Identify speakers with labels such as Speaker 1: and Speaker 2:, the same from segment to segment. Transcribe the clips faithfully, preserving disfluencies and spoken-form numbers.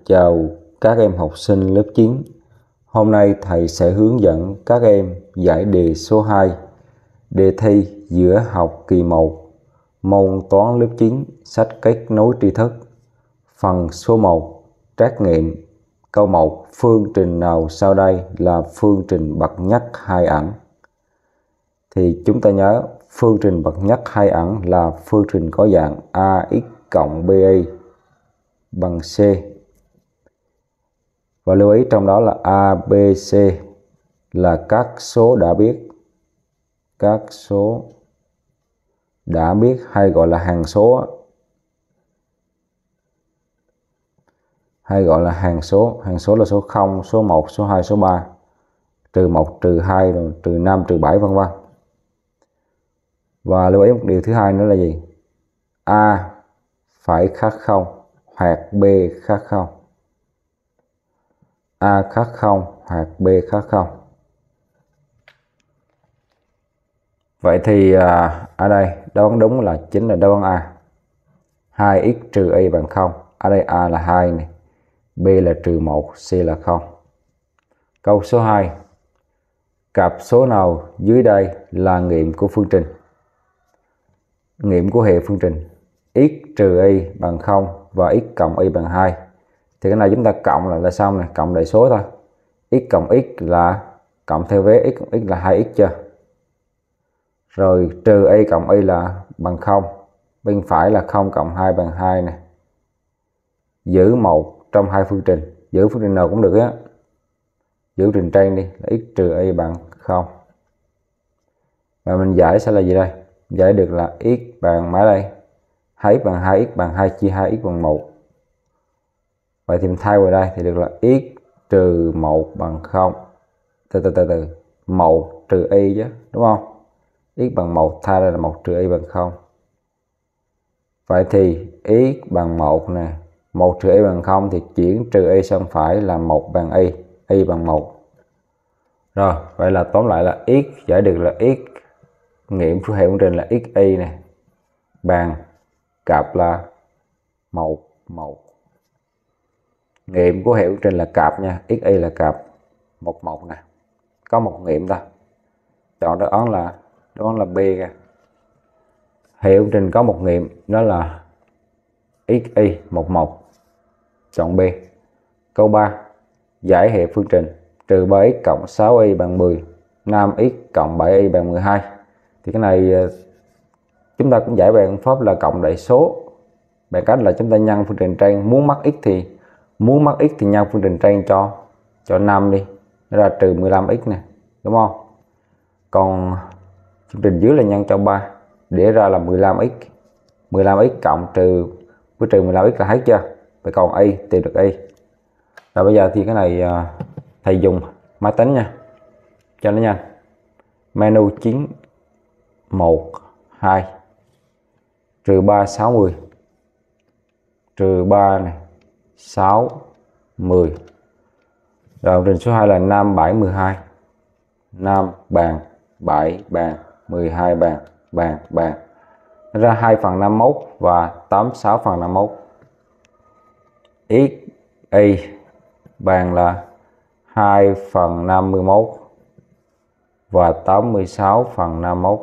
Speaker 1: Chào các em học sinh lớp chín. Hôm nay thầy sẽ hướng dẫn các em giải đề số hai, đề thi giữa học kỳ một, môn toán lớp chín, sách kết nối tri thức. Phần số một, trắc nghiệm. Câu một, phương trình nào sau đây là phương trình bậc nhất hai ẳng? Thì chúng ta nhớ phương trình bậc nhất hai ẳng là phương trình có dạng ax cộng bi bằng c. Và lưu ý trong đó là a, b, c là các số đã biết. Các số đã biết hay gọi là hằng số. Hay gọi là hàng số. Hàng số là số không, số một, số hai, số ba. Trừ một, trừ hai, rồi trừ năm, trừ bảy vân vân. Và lưu ý một điều thứ hai nữa là gì? A phải khác không hoặc B khác không. A khác không hoặc B khác không. Vậy thì à, ở đây đáp án đúng là chính là đáp án A. hai x trừ y bằng không. Ở đây A là hai này, B là trừ một, C là không. Câu số hai. Cặp số nào dưới đây là nghiệm của phương trình? Nghiệm của hệ phương trình x trừ y bằng không và x cộng y bằng hai. Thì cái này chúng ta cộng lại là xong này, cộng đại số thôi. X cộng x là cộng theo vế x cộng x là hai x chưa? Rồi trừ y cộng y là bằng không. Bên phải là không cộng hai bằng hai này. Giữ một trong hai phương trình. Giữ phương trình nào cũng được á. Giữ trình trên đi là x trừ y bằng không. Và mình giải sẽ là gì đây? Giải được là x bằng mấy đây? hai x bằng hai x bằng hai chia hai x bằng một. Vậy thì mình thay vào đây thì được là x trừ một bằng không. Từ từ từ từ. một trừ y chứ, đúng không? X bằng một, thay ra là một trừ y bằng không. Vậy thì x bằng một nè. một trừ y bằng không thì chuyển trừ y sang phải là một bằng y. Y bằng một. Rồi, vậy là tóm lại là x giải được là x. Nghiệm của hệ phương trình là xy này. Bằng cặp là một, một. Nghiệm của hệ phương trình là cặp nha. Xy là cặp một, một nè. Có một nghiệm ta. Chọn đáp án là đáp án là B kìa. Hệ phương trình có một nghiệm đó là xy một, một. Chọn B. Câu ba. Giải hệ phương trình trừ ba x cộng sáu y bằng mười, năm x cộng bảy y bằng mười hai. Thì cái này chúng ta cũng giải bằng pháp là cộng đại số. Bằng cách là chúng ta nhân phương trình trên, muốn mắc x thì muốn mắc x thì nhân phương trình trên cho cho năm đi. Nó ra trừ mười lăm x nè, đúng không? Còn phương trình dưới là nhân cho ba, để ra là mười lăm x. mười lăm x cộng trừ với trừ mười lăm x là hết chưa? Vậy còn y tìm được y. Rồi bây giờ thì cái này thầy dùng máy tính nha, cho nó nhanh. Menu chín, một, hai, trừ ba, sáu mươi, trừ ba này, sáu, mười. Rồi trình số hai là năm, bảy, mười hai. năm bàn, bảy bàn, mười hai bàn, bàn, bàn. Nó ra hai phần năm mươi mốt và tám mươi sáu phần năm mươi mốt. X, y bằng là hai phần năm mươi mốt và tám mươi sáu phần năm mươi mốt.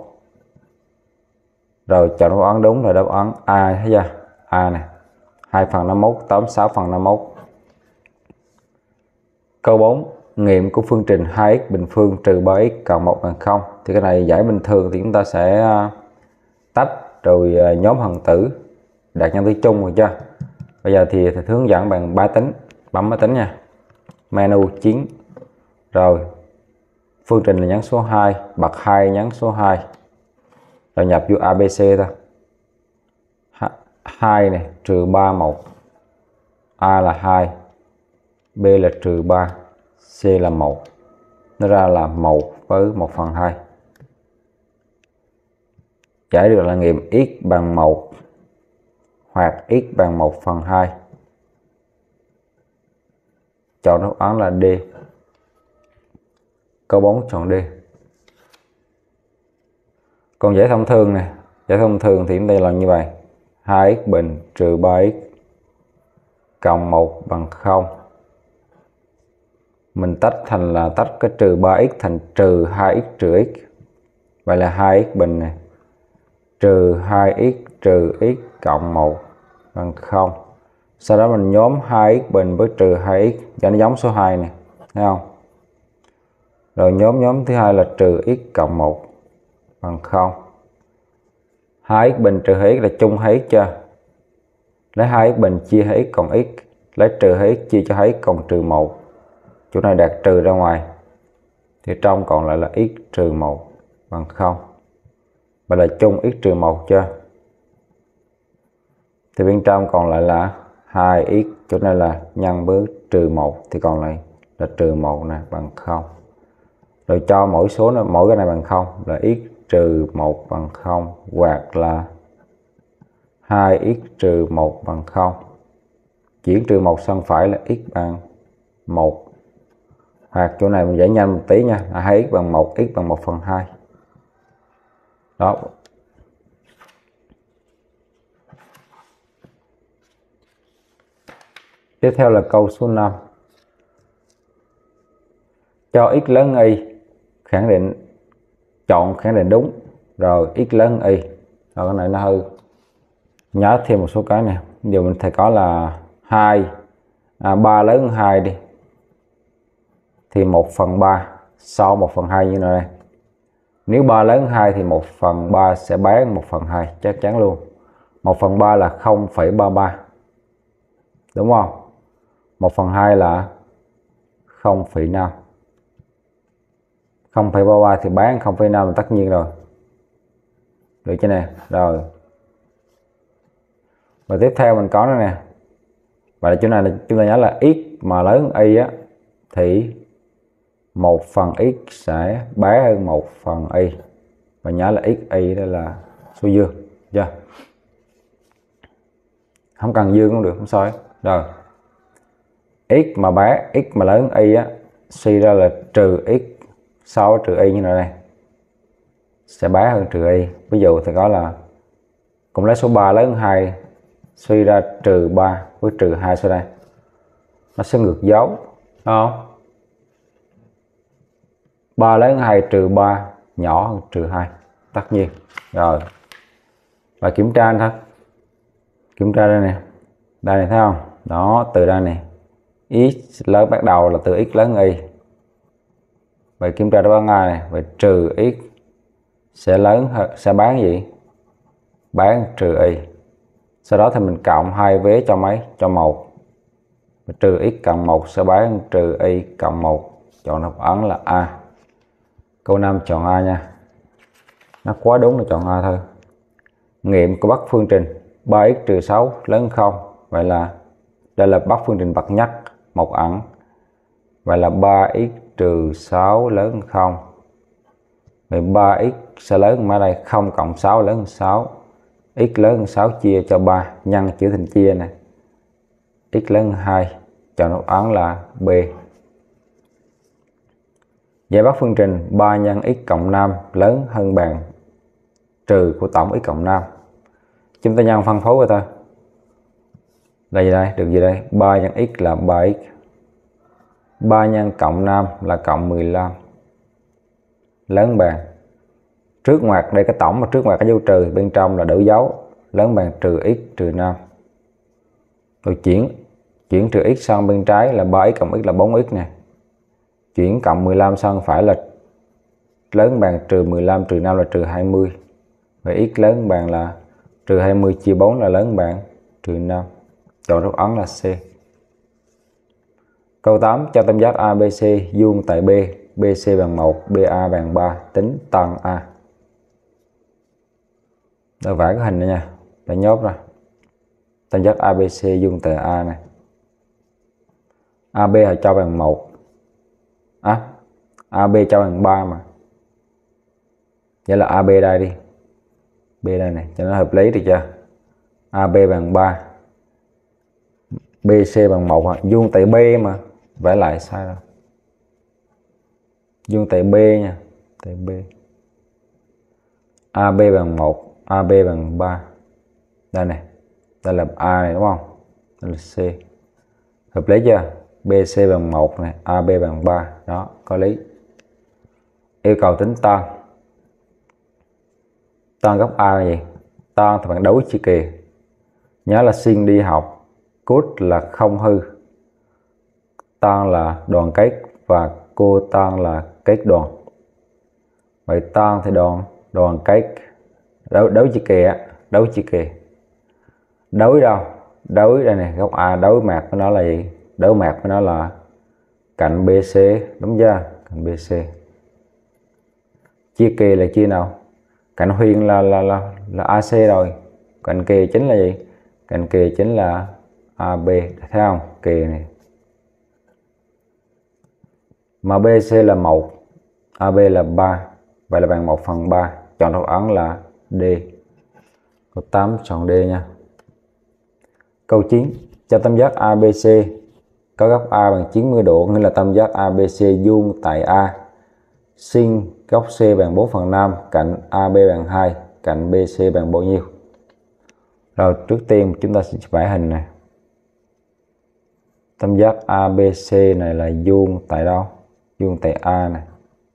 Speaker 1: Rồi chọn đáp án đúng là đáp án A, thấy chưa? A này. hai phần năm mươi mốt, tám mươi sáu phần năm mươi mốt. Câu bốn. Nghiệm của phương trình hai x bình phương trừ ba x cộng một bằng không. Thì cái này giải bình thường thì chúng ta sẽ tách rồi nhóm phần tử đạt nhân tử chung rồi chưa? Bây giờ thì thầy hướng dẫn bằng máy tính. Bấm máy tính nha. Menu chín. Rồi phương trình là nhấn số hai, bậc hai nhấn số hai. Rồi nhập vô a bê xê thôi. hai này trừ ba, một. A là hai, B là trừ ba, C là một. Nó ra là một với một phần hai. Giải được là nghiệm x bằng một hoặc x bằng một phần hai. Chọn đáp án là D. Câu bốn chọn D. Còn giải thông thường nè, giải thông thường thì chúng ta làm như vậy. hai x bình trừ ba x cộng một bằng không. Mình tách thành là tách cái trừ ba x thành trừ hai x trừ x. Vậy là hai x bình này trừ hai x trừ x cộng một bằng không. Sau đó mình nhóm hai x bình với trừ hai x cho nó giống số hai này, thấy không? Rồi nhóm nhóm thứ hai là trừ x cộng một bằng không. hai x bình trừ hai x là chung hai x chưa? Lấy hai x bình chia hai x cộng x, lấy trừ hai x chia cho hai x cộng trừ một. Chỗ này đạt trừ ra ngoài thì trong còn lại là x trừ một bằng không. Vậy là chung x trừ một chưa? Thì bên trong còn lại là hai x, chỗ này là nhân với trừ một thì còn lại là trừ một này bằng không. Rồi cho mỗi số này, mỗi cái này bằng không là x trừ một bằng không hoặc là hai x trừ một bằng không. Chuyển trừ một sang phải là x bằng một. Hoặc chỗ này mình giải nhanh một tí nha, là hai x bằng một, x bằng một phần hai. Đó. Tiếp theo là câu số năm. Cho x lớn y, khẳng định chọn khẳng định đúng. Rồi x lớn y. Rồi cái này nó hơi nhớ thêm một số cái nè. Giờ mình phải có là hai, à, ba lớn hơn hai đi. Thì một phần ba sau một phần hai như này. Nếu ba lớn hơn hai thì một phần ba sẽ bán một phần hai chắc chắn luôn. một phần ba là không phẩy ba ba. Đúng không? một phần hai là không phẩy năm. không phẩy ba ba thì bán không phẩy năm là tất nhiên rồi. Được chưa nè? Rồi. Và tiếp theo mình có nữa nè. Vậy là chỗ này là chúng ta nhớ là x mà lớn y á thì một phần x sẽ bé hơn một phần y. Và nhớ là x y đây là số dương. Chưa? Không cần dương cũng được, không sao. Rồi. X mà bé, x mà lớn y á suy ra là trừ x sáu trừ y như này này. Sẽ bé hơn trừ y. Ví dụ thì có là cũng lấy số ba lớn hơn hai, suy ra trừ ba với trừ hai sau đây. Nó sẽ ngược dấu, đúng không? ba lớn hơn hai trừ ba nhỏ hơn trừ hai, tất nhiên. Rồi. Và kiểm tra thôi. Kiểm tra đây nè. Đây này thấy không? Đó, từ đây này. X lớn bắt đầu là từ x lớn hơn y. Vậy kiểm tra đáp án A này, vậy trừ x sẽ lớn hơn, sẽ bán gì? Bán trừ y. Sau đó thì mình cộng hai vế cho mấy? Cho một. Trừ x cộng một sẽ bán trừ y cộng một. Chọn đáp án là A. Câu năm chọn A nha. Nó quá đúng là chọn A thôi. Nghiệm của bắc phương trình ba x trừ sáu lớn hơn không. Vậy là đây là bắc phương trình bậc nhất, một ẩn. Vậy là ba x trừ sáu lớn hơn không. Vậy ba x sẽ lớn hơn ở đây, không cộng sáu lớn hơn sáu. X lớn hơn sáu chia cho ba, nhân chữ thành chia này. X lớn hơn hai, chọn đáp án là B. Giải bắc phương trình ba nhân x cộng năm lớn hơn bằng trừ của tổng x cộng năm. Chúng ta nhân phân phối rồi thôi. Là gì đây? Được gì đây? ba nhân x là ba x. ba nhân cộng năm là cộng mười lăm. Lớn bằng. Trước ngoặc đây cái tổng mà trước ngoặc cái dấu trừ, bên trong là đổi dấu. Lớn bằng trừ x trừ năm. Rồi chuyển chuyển trừ x sang bên trái là ba x cộng x là bốn x nè. Chuyển cộng mười lăm sang phải là lớn bằng trừ mười lăm trừ năm là trừ hai mươi. Vậy x lớn bằng là trừ hai mươi chia bốn là lớn bằng trừ năm. Chọn đáp án là C. Câu tám cho tam giác a bê xê vuông tại B, bê xê bằng một, bê a bằng ba, tính tan A. Rồi vẽ cái hình này nha, để nhốt ra. Tam giác a bê xê vuông tại A này. a bê họ cho bằng một. À, a bê cho bằng ba mà. Vậy là a bê đây đi. B đây này, cho nó hợp lý được chưa? a bê bằng ba. bê xê bằng một, vuông tại B mà. Vẽ lại sai rồi. Vuông tại B nha, tại B. a bê bằng một, a bê bằng ba. Đây này, đây là A này đúng không? Đây là C. Hợp lý chưa? bê xê bằng một này, a bê bằng ba, đó, có lý. Yêu cầu tính tan. Tan góc A là gì? Tan thì bạn đối chia kì. Nhớ là sin đi học, cốt là không hư, tan là đoàn kết và cô tan là kết đoàn. Vậy tan thì đoàn đoàn kết đấu đấu chia kì á, đấu chia kì. Đối đâu? Đối đây này, góc A đối mặt với nó là gì? Đối mặt với nó là cạnh bê xê, đúng chưa? Cạnh bê xê. Chia kì là chia nào? Cạnh huyền là là là là a xê rồi. Cạnh kì chính là gì? Cạnh kì chính là a bê, thấy không? Kì này. Mà bê xê là một, a bê là ba, vậy là bằng một phần ba. Chọn đáp án là D. Câu tám chọn D nha. Câu chín. Cho tam giác a bê xê có góc A bằng chín mươi độ, nghĩa là tam giác a bê xê vuông tại A. Sin góc C bằng bốn phần năm, cạnh a bê bằng hai, cạnh bê xê bằng bao nhiêu? Rồi trước tiên chúng ta sẽ vẽ hình này. Tam giác a bê xê này là vuông tại đâu? Vuông tại A này.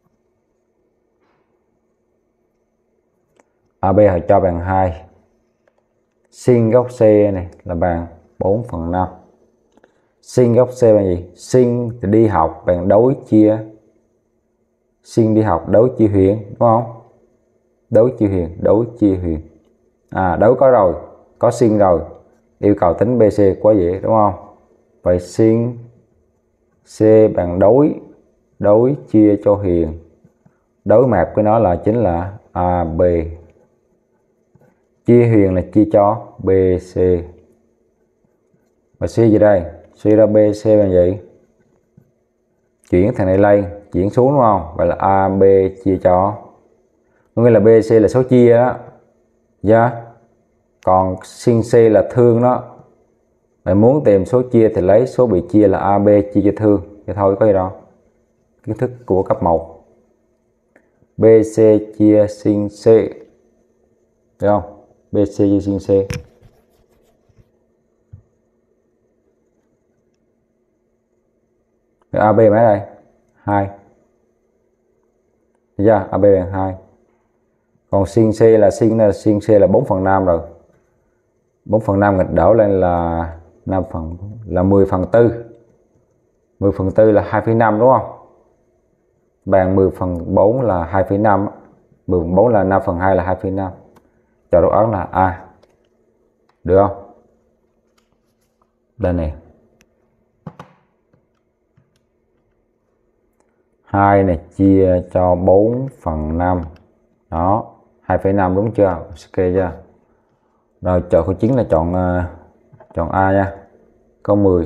Speaker 1: a bê họ cho bằng hai. Sin góc C này là bằng bốn phần năm. Sin góc C bằng gì? Sin thì đi học bằng đối chia. Sin đi học đối chia huyền, đúng không? Đối chia huyền, đối chia huyền. À, đối có rồi, có sin rồi. Yêu cầu tính bê xê quá dễ, đúng không? Vậy sin C bằng đối, đối chia cho huyền. Đối mặt với nó là chính là a bê. Chia huyền là chia cho bê xê. Và suy gì đây? Suy ra bê xê bằng gì? Chuyển thằng này lên, chuyển xuống, đúng không? Vậy là a bê chia cho, có nghĩa là bê xê là số chia đó. Yeah. Còn sin C là thương đó. Bạn muốn tìm số chia thì lấy số bị chia là a bê chia cho thương. Vậy thôi, có gì đâu. Kiến thức của cấp một. bê xê chia sin C. Được không? bê xê chia sin C. a bê mấy đây? hai. Được chưa? a bê bằng hai. Còn sin C là sin là sin C là bốn phần năm rồi. bốn phần năm nghịch đảo lên là năm phần là mười phần tư. mười phần tư là hai phẩy năm, đúng không? Bằng mười phần bốn là hai phẩy năm. mười phần bốn là năm phần hai là hai phẩy năm. Chọn đáp án là A. Được không? Đây này. hai này chia cho bốn phần năm. Đó, hai phẩy năm đúng chưa? Ok chưa? Rồi chọn câu chín là chọn uh, chọn A nha. Câu mười.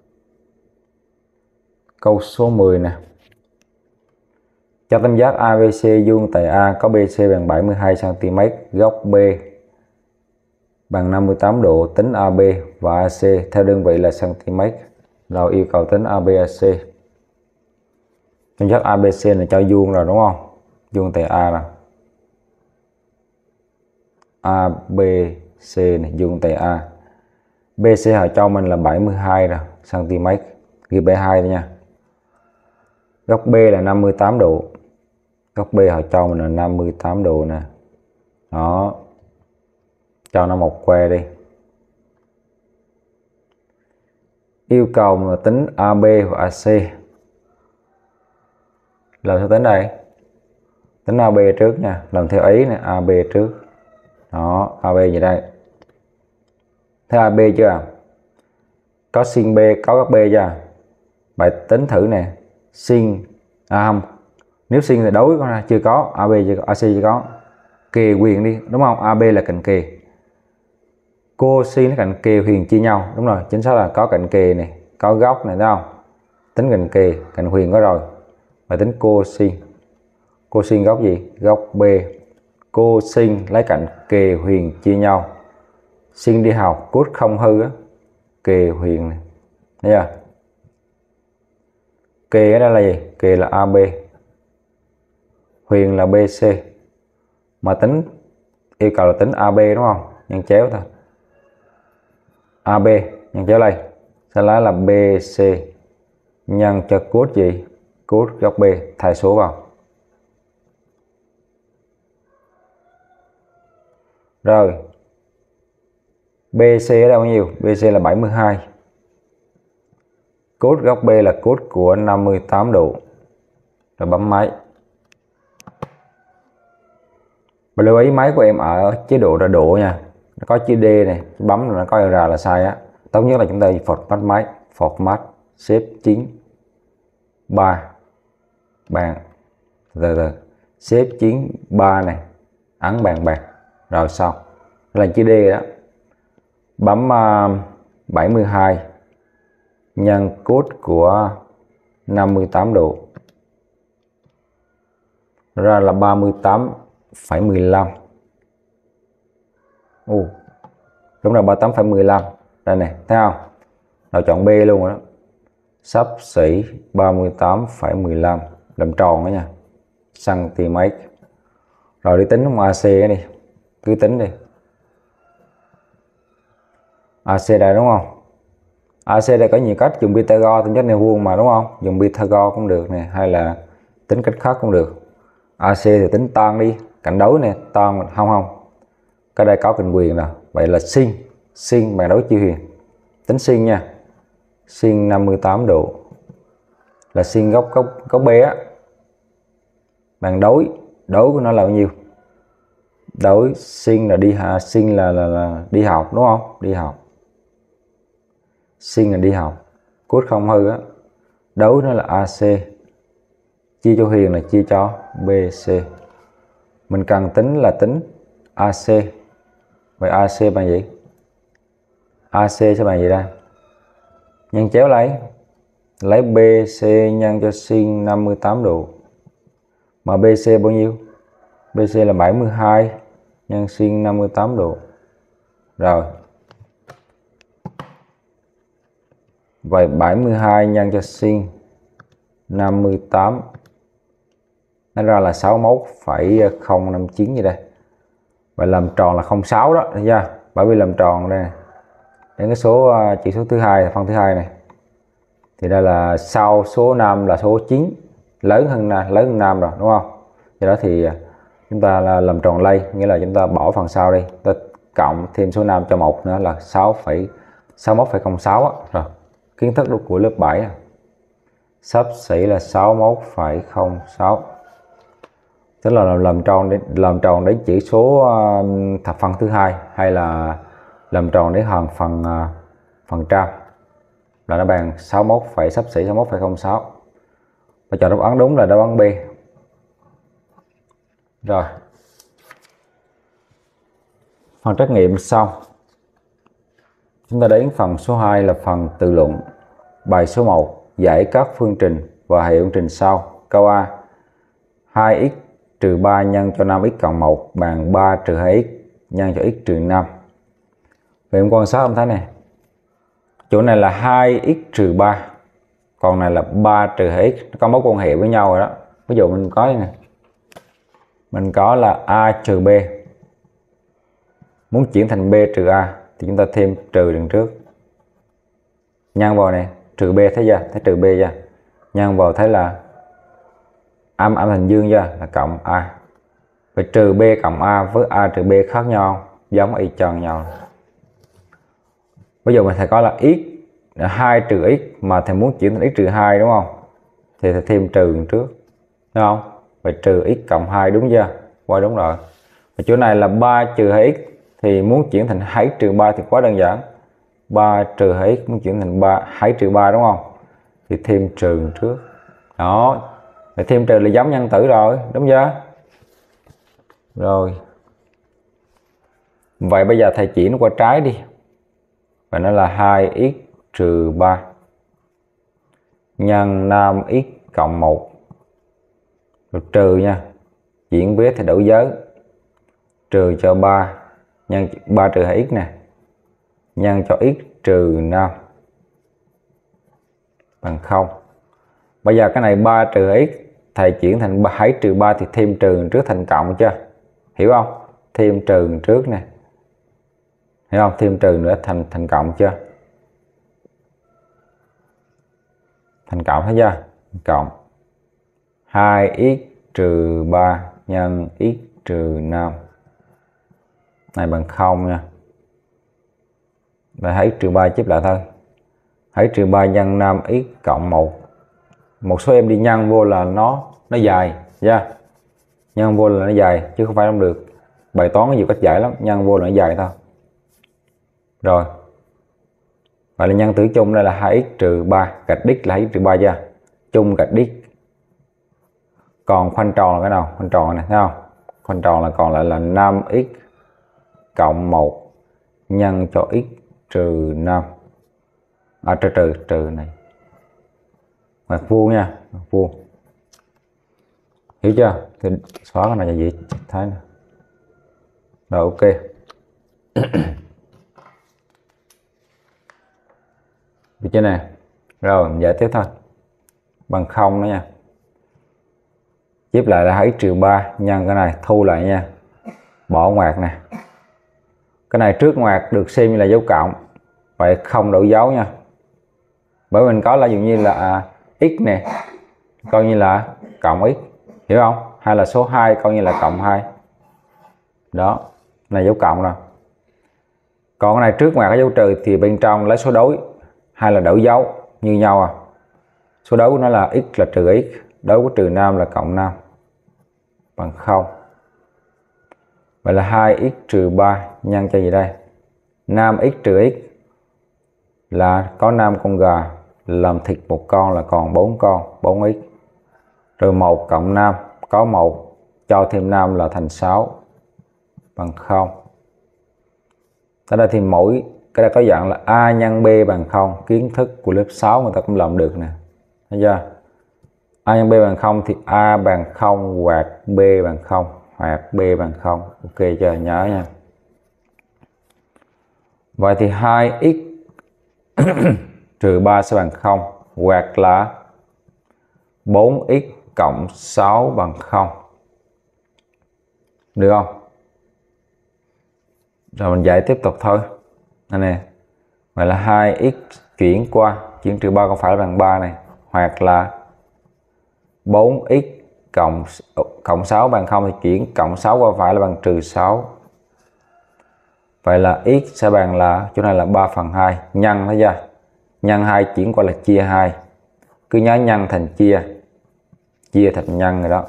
Speaker 1: Câu số mười nè. Cho tam giác a bê xê vuông tại A có bê xê bằng bảy mươi hai xăng ti mét, góc B bằng năm mươi tám độ, tính a bê và a xê theo đơn vị là cm. Rồi yêu cầu tính a bê a xê. Tam giác a bê xê này cho vuông rồi, đúng không? Vuông tại A rồi. a bê xê này vuông tại A. bê xê họ cho mình là bảy mươi hai rồi, cm. Ghi bê hai thôi nha. Góc B là năm mươi tám độ. Góc B họ cho mình là năm mươi tám độ nè. Đó. Cho nó một que đi. Yêu cầu mà tính a bê và a xê. Làm theo tính đây. Tính a bê trước nha. Làm theo ý nè, a bê trước. Đó, a bê vậy đây. Thấy a bê chưa? Có sin B, có góc B chưa? Bài tính thử nè. Sin à không. Nếu sin thì đối con chưa có, a bê chưa có, a xê chưa có. Kề quyền đi, đúng không? a bê là cạnh kề. Cosin cạnh kề huyền chia nhau, đúng rồi, chính xác là có cạnh kề này, có góc này, thấy không? Tính cạnh kề, cạnh huyền có rồi. Và tính cosin. Cosin góc gì? Góc B. Cosin lấy cạnh kề huyền chia nhau. Sin đi học, cốt không hư á. Kề huyền này. Thấy chưa? Kề ở đây là gì? Kề là a bê. Huyền là bê xê. Mà tính yêu cầu là tính a bê, đúng không? Nhân chéo thôi. a bê nhân chéo đây. Sẽ lấy là bê xê nhân cho cos gì? Cos góc B, thay số vào. Rồi bê xê ở đâu bao nhiêu? bê xê là bảy mươi hai. Cos góc B là cos của năm mươi tám độ. Rồi bấm máy. Và lưu ý máy của em ở chế độ là độ nha. Nó có chữ D này, bấm là nó có R là sai á. Tốt nhất là chúng ta format máy, format xếp chín ba bàn từ từ xếp chín ba này, ấn bàn bạc rồi xong. Đây là chữ D đó. Bấm uh, bảy mươi hai nhân cos của năm mươi tám độ ra là ba mươi tám phẩy mười lăm. Ồ, đúng là ba mươi tám phẩy mười lăm. Đây này, thấy không? Nào chọn B luôn rồi đó. Xấp xỉ ba mươi tám phẩy mười lăm, làm tròn đó nha. Cm. Rồi đi tính trong a xê đi. Cứ tính đi. a xê đây đúng không? a xê đây có nhiều cách, dùng Pythagore tính chất neo vuông mà đúng không? Dùng Pythagore cũng được nè, hay là tính cách khác cũng được. a xê thì tính tan đi, cạnh đối nè, tan không không. Cái đây có bình quyền rồi. Vậy là sin, sin bằng đối chiều huyền. Tính sin nha. Sin năm mươi tám độ là sin góc góc góc B á. Bằng đối, đối của nó là bao nhiêu? Đối sin là đi hạ, sin là, là là đi học đúng không? Đi học. Sin là đi học. Cos không hư á. Đối nó là a xê. Chia cho huyền là chia cho bê xê. Mình cần tính là tính a xê. Vậy a xê bằng gì? a xê sẽ bằng gì đây? Nhân chéo lấy. Lấy bê xê nhân cho sin năm mươi tám độ. Mà bê xê bao nhiêu? bê xê là bảy mươi hai nhân sin năm mươi tám độ. Rồi. Vậy bảy mươi hai nhân cho sin năm mươi tám, nó ra là sáu mươi mốt phẩy không năm chín như đây. Vậy làm tròn là không phẩy sáu đó, thấy chưa? Bởi vì làm tròn đây này. Đến cái số chỉ số thứ hai, phân thứ hai này. Thì đây là sau số năm là số chín, lớn hơn lớn hơn năm rồi đúng không? Do đó thì chúng ta là làm tròn lây, nghĩa là chúng ta bỏ phần sau đi, ta cộng thêm số năm cho một nữa là sáu phẩy sáu mươi mốt phẩy không sáu. Rồi, kiến thức của lớp bảy. Xấp xỉ là sáu mươi mốt phẩy không sáu. Tức là làm tròn đến làm tròn đến chỉ số thập phân thứ hai, hay là làm tròn đến hàng phần phần trăm là nó bằng sáu mươi mốt phẩy xấp xỉ sáu mươi mốt phẩy không sáu. Và chọn đáp án đúng là đáp án B. Rồi. Phần trắc nghiệm xong. Chúng ta đến phần số hai là phần tự luận. Bài số một, giải các phương trình và hệ phương trình sau. Câu A. hai x trừ ba nhân cho năm x cộng một bằng ba trừ hai x nhân cho x trừ năm. Vậy em quan sát em thấy này. Chỗ này là hai x trừ ba. Còn này là ba trừ hai x. Nó có mối quan hệ với nhau rồi đó. Ví dụ mình có này. Mình có là a trừ b. Muốn chuyển thành b trừ a thì chúng ta thêm trừ đằng trước. Nhân vào này, trừ b thấy chưa? Thấy trừ b chưa? Nhân vào thấy là âm âm thành dương chưa? Là cộng a. Vậy trừ b cộng a với a trừ b khác nhau, giống y chang nhau. Bây giờ mình thầy có là x hai trừ x mà thầy muốn chuyển thành x trừ hai đúng không? Thì thầy thêm trừ đằng trước. Đúng không? Vậy trừ x cộng hai đúng chưa? Qua đúng rồi. Và chỗ này là ba trừ hai x thì muốn chuyển thành hai x trừ ba thì quá đơn giản. ba trừ hai x muốn chuyển thành ba hai trừ ba đúng không? Thì thêm trừ trước. Đó. Vậy thêm trừ là giống nhân tử rồi, đúng chưa? Rồi. Vậy bây giờ thầy chỉ nó qua trái đi. Và nó là hai x trừ ba nhân năm x cộng một. Rồi trừ nha. Chuyển viết thì đổi giới. Trừ cho ba nhân ba trừ hai x nè. Nhân cho x trừ năm bằng không. Bây giờ cái này ba trừ hai x thầy chuyển thành hai trừ ba thì thêm trừ trước thành cộng chưa? Hiểu không? Thêm trừ trước nè. Hiểu không? Thêm trừ nữa thành thành cộng chưa? thành cộng thấy chưa? Cộng hai x trừ ba nhân x trừ năm này bằng không nha. Và hãy trừ ba chép lại thôi. Hãy trừ ba nhân năm x cộng một. Một số em đi nhân vô là nó nó dài nha. Nhân vô là nó dài chứ không phải không được. Bài toán có nhiều cách giải lắm, nhân vô là nó dài thôi. Rồi. Vậy là nhân tử chung đây là hai x trừ ba, gạch đích là hai x trừ ba ra. Chung gạch đích. Còn khoanh tròn là cái nào? Khoanh tròn này thấy không? Khoanh tròn là còn lại là năm x cộng một nhân cho x trừ năm. À trừ trừ trừ này. Mặt vuông nha, mặt vuông. Hiểu chưa? Thì xóa cái này là gì? Thấy nè. Rồi ok. Được chưa nè? Rồi mình giải tiếp thôi. Bằng không đó nha. Chép lại là hai x trừ ba nhân cái này thu lại nha. Bỏ ngoặc nè. Cái này trước ngoặc được xem như là dấu cộng. Vậy không đổi dấu nha. Bởi mình có là dụ như là à, x nè coi như là cộng x, hiểu không? Hay là số hai coi như là cộng hai. Đó, này dấu cộng rồi. Còn cái này trước ngoặc có dấu trừ thì bên trong lấy số đối hay là đổi dấu như nhau à. Số đối của nó là x là trừ x, đối của trừ năm là cộng năm bằng không. Vậy là hai x trừ ba nhân cho gì đây? năm x trừ x là có năm con gà, làm thịt một con là còn bốn con, bốn x. Rồi một cộng năm có một, cho thêm năm là thành sáu bằng không. Ở đây thì mỗi cái đây có dạng là a nhân b bằng không, kiến thức của lớp sáu người ta cũng làm được nè. Thấy chưa? A nhân b bằng không thì a bằng không hoặc b bằng không hoặc b bằng không. Ok chưa? Nhớ nha. Vậy thì hai x trừ ba sẽ bằng không hoặc là bốn x cộng sáu bằng không. Được không? Rồi mình giải tiếp tục thôi. Đây nè. Vậy là hai x chuyển qua, chuyển trừ ba không phải là bằng ba này, hoặc là bốn x cộng cộng sáu bằng không thì chuyển cộng sáu qua phải là bằng trừ sáu. Vậy là x sẽ bằng là chỗ này là ba phần hai nhân, thấy chưa? Nhân hai chuyển qua là chia hai. Cứ nhớ nhân thành chia, chia thành nhân rồi đó.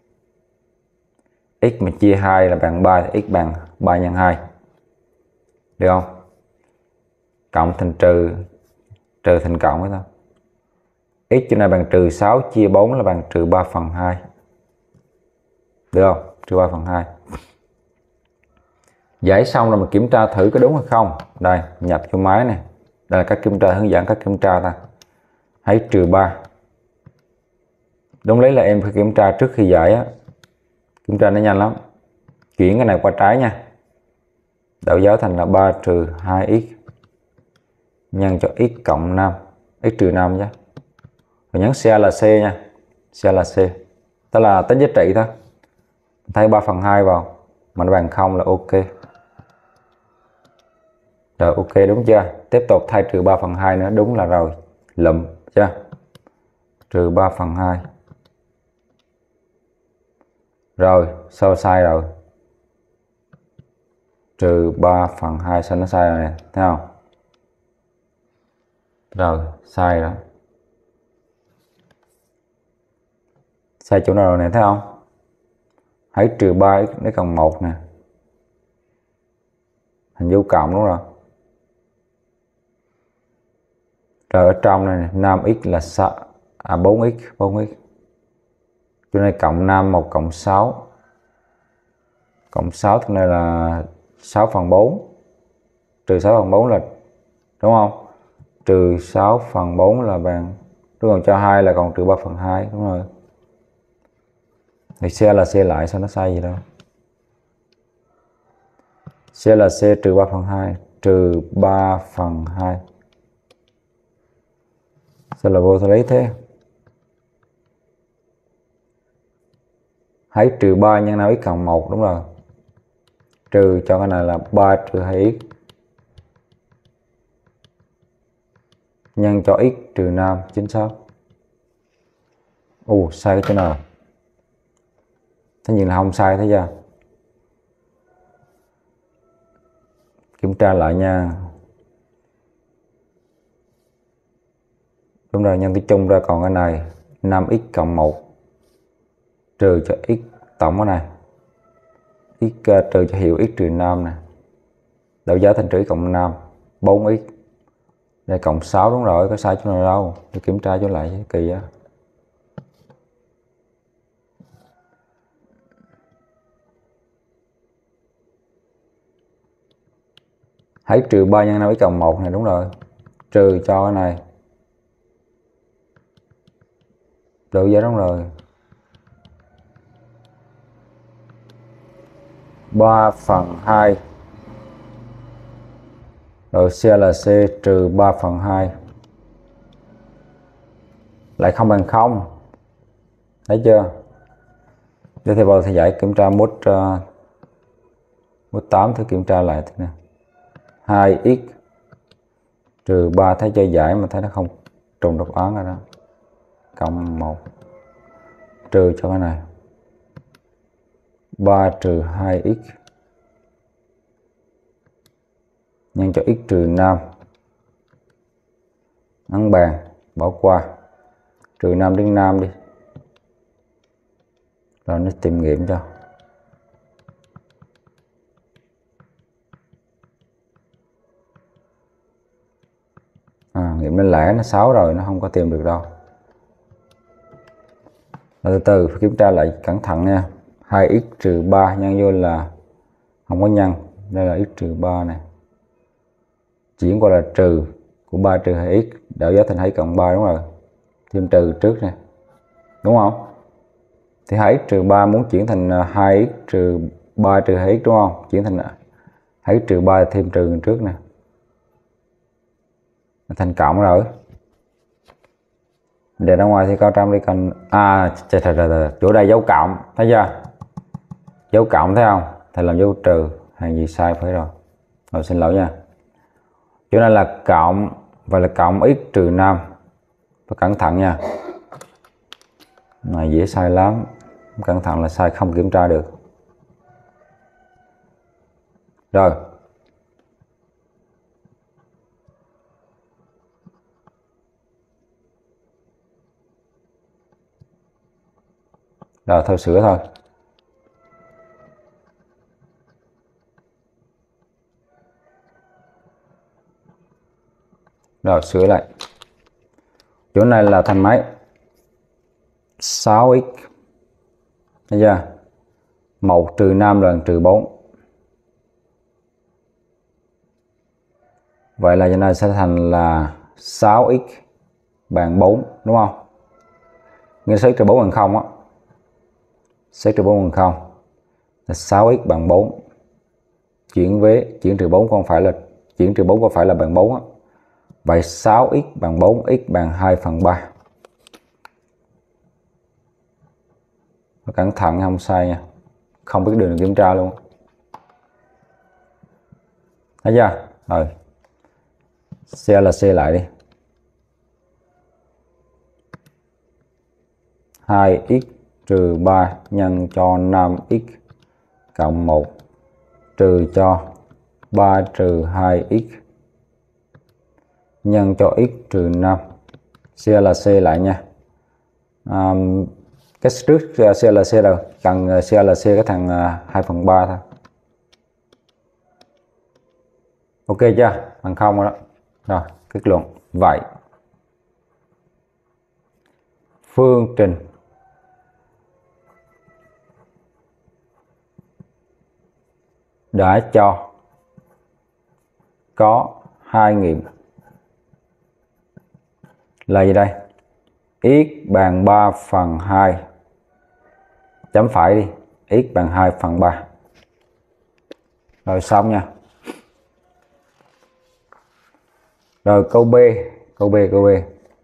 Speaker 1: X mà chia hai là bằng ba thì x bằng ba nhân hai. Được không? Cộng thành trừ, trừ thành cộng ấy thôi. X chỗ này bằng trừ sáu chia bốn là bằng trừ ba phần hai. Được không? Trừ ba phần hai. Giải xong rồi mình kiểm tra thử có đúng hay không. Đây, nhập cho máy này. Đây là cách kiểm tra, hướng dẫn cách kiểm tra ta. Hãy trừ ba. Đúng lý là em phải kiểm tra trước khi giải á. Kiểm tra nó nhanh lắm. Chuyển cái này qua trái nha. Đổi dấu thành là ba trừ hai x nhân cho x cộng năm, x trừ năm chứ. Rồi nhấn C là C nha. C là C. Đó là tính giá trị thôi. Thay ba phần hai vào mà nó bằng không là ok. Rồi ok đúng chưa? Tiếp tục thay trừ ba phần hai nữa, đúng là rồi. Lụm chưa? Trừ ba phần hai. Rồi, sao sai rồi? Trừ ba phần hai sao nó sai rồi nè, thấy không? Rồi, sai rồi. Sai chỗ nào rồi nè, thấy không? Hãy trừ ba x nó còn một nè. Hình dấu cộng đúng rồi. Rồi ở trong này, này năm x là sáu, à bốn x, bốn x. Chỗ này cộng năm, một cộng sáu. Cộng sáu chỗ này là sáu phần bốn. Trừ sáu phần bốn là đúng không? Trừ sáu phần bốn là bằng, đúng rồi, cho hai là còn trừ ba phần hai, đúng rồi. Thì C là C lại, sao nó sai gì đâu. C là C trừ ba phần hai, trừ ba phần hai. Sao là vô lý thế? Hãy trừ ba nhân năm x cộng một, đúng rồi. Trừ cho cái này là ba trừ hai x nhân cho x trừ năm, chính xác. Ồ, sai cái chỗ nào? Tất nhiên là không sai, thấy chưa? Kiểm tra lại nha. Đúng rồi, nhân cái chung ra còn cái này năm x cộng một trừ cho x tổng cái này x uh, trừ cho hiệu x trừ năm nè, đổi giá thành trừ cộng năm, bốn x đây cộng sáu. Đúng rồi, có sai chỗ nào đâu, để kiểm tra chỗ lại kỳ á. Hãy trừ ba nhân năm x cộng một này, đúng rồi, trừ cho cái này đổi giá. Đúng rồi, ba phần hai rồi C là C trừ ba phần hai lại không bằng không, thấy chưa? Để thầy vào thầy giải kiểm tra mốt uh, mốt tám thử kiểm tra lại nè. hai x trừ ba, thấy chơi giải mà thấy nó không trùng đáp án rồi đó, cộng một trừ cho cái này ba trừ hai x nhân cho x trừ năm ấn bàn, bỏ qua, trừ năm đến năm đi rồi nó tìm nghiệm cho. À, nghiệm lên lẻ nó sáu rồi, nó không có tìm được đâu. Từ từ kiểm tra lại cẩn thận nha. hai x trừ ba nhân vô là không có nhân, đây là x trừ ba này, chuyển qua là trừ của ba trừ hai x, đổi giá thành hai cộng ba. Đúng rồi, thêm trừ trước nè, đúng không? Thì hai x trừ ba muốn chuyển thành hai x trừ ba trừ hai x, đúng không? Chuyển thành hai x trừ ba thêm trừ trước nè, thành cộng rồi. Để ra ngoài thì cao trăm đi cần à trời, trời, trời, trời. Chỗ đây dấu cộng, thấy chưa? Dấu cộng thấy không? Thầy làm dấu trừ, hàng gì sai phải rồi. Rồi xin lỗi nha. Chỗ này là cộng và là cộng x trừ năm. Phải cẩn thận nha. Này dễ sai lắm. Cẩn thận là sai không kiểm tra được. Rồi. Rồi thôi sửa thôi. Rồi sửa lại. Chỗ này là thành mấy? sáu x. Thấy chưa? một trừ năm lần trừ bốn. Vậy là chỗ này sẽ thành là sáu x bằng bốn, đúng không? Nguyên số trừ bốn bằng không á. sáu trừ bốn bằng không. Là sáu x bằng bốn. Chuyển vế, chuyển trừ bốn không phải là chuyển trừ bốn có phải là bằng bốn á. Vậy sáu x bằng bốn, x bằng hai phần ba. Cẩn thận không sai nha. Không biết đường kiểm tra luôn. Thấy chưa? Rồi. C là C lại đi. hai x trừ ba nhân cho năm x cộng một trừ cho ba trừ hai x nhân cho x trừ năm. C là C lại nha. À, cái trước C là C rồi, cần C là C cái thằng hai phần ba thôi. Ok chưa? Bằng không rồi đó. Rồi, kết luận. Vậy phương trình đã cho có hai nghiệm là gì đây? X bằng ba phần hai chấm phải đi, x bằng hai phần ba. Rồi xong nha. Rồi câu B, câu B, câu B.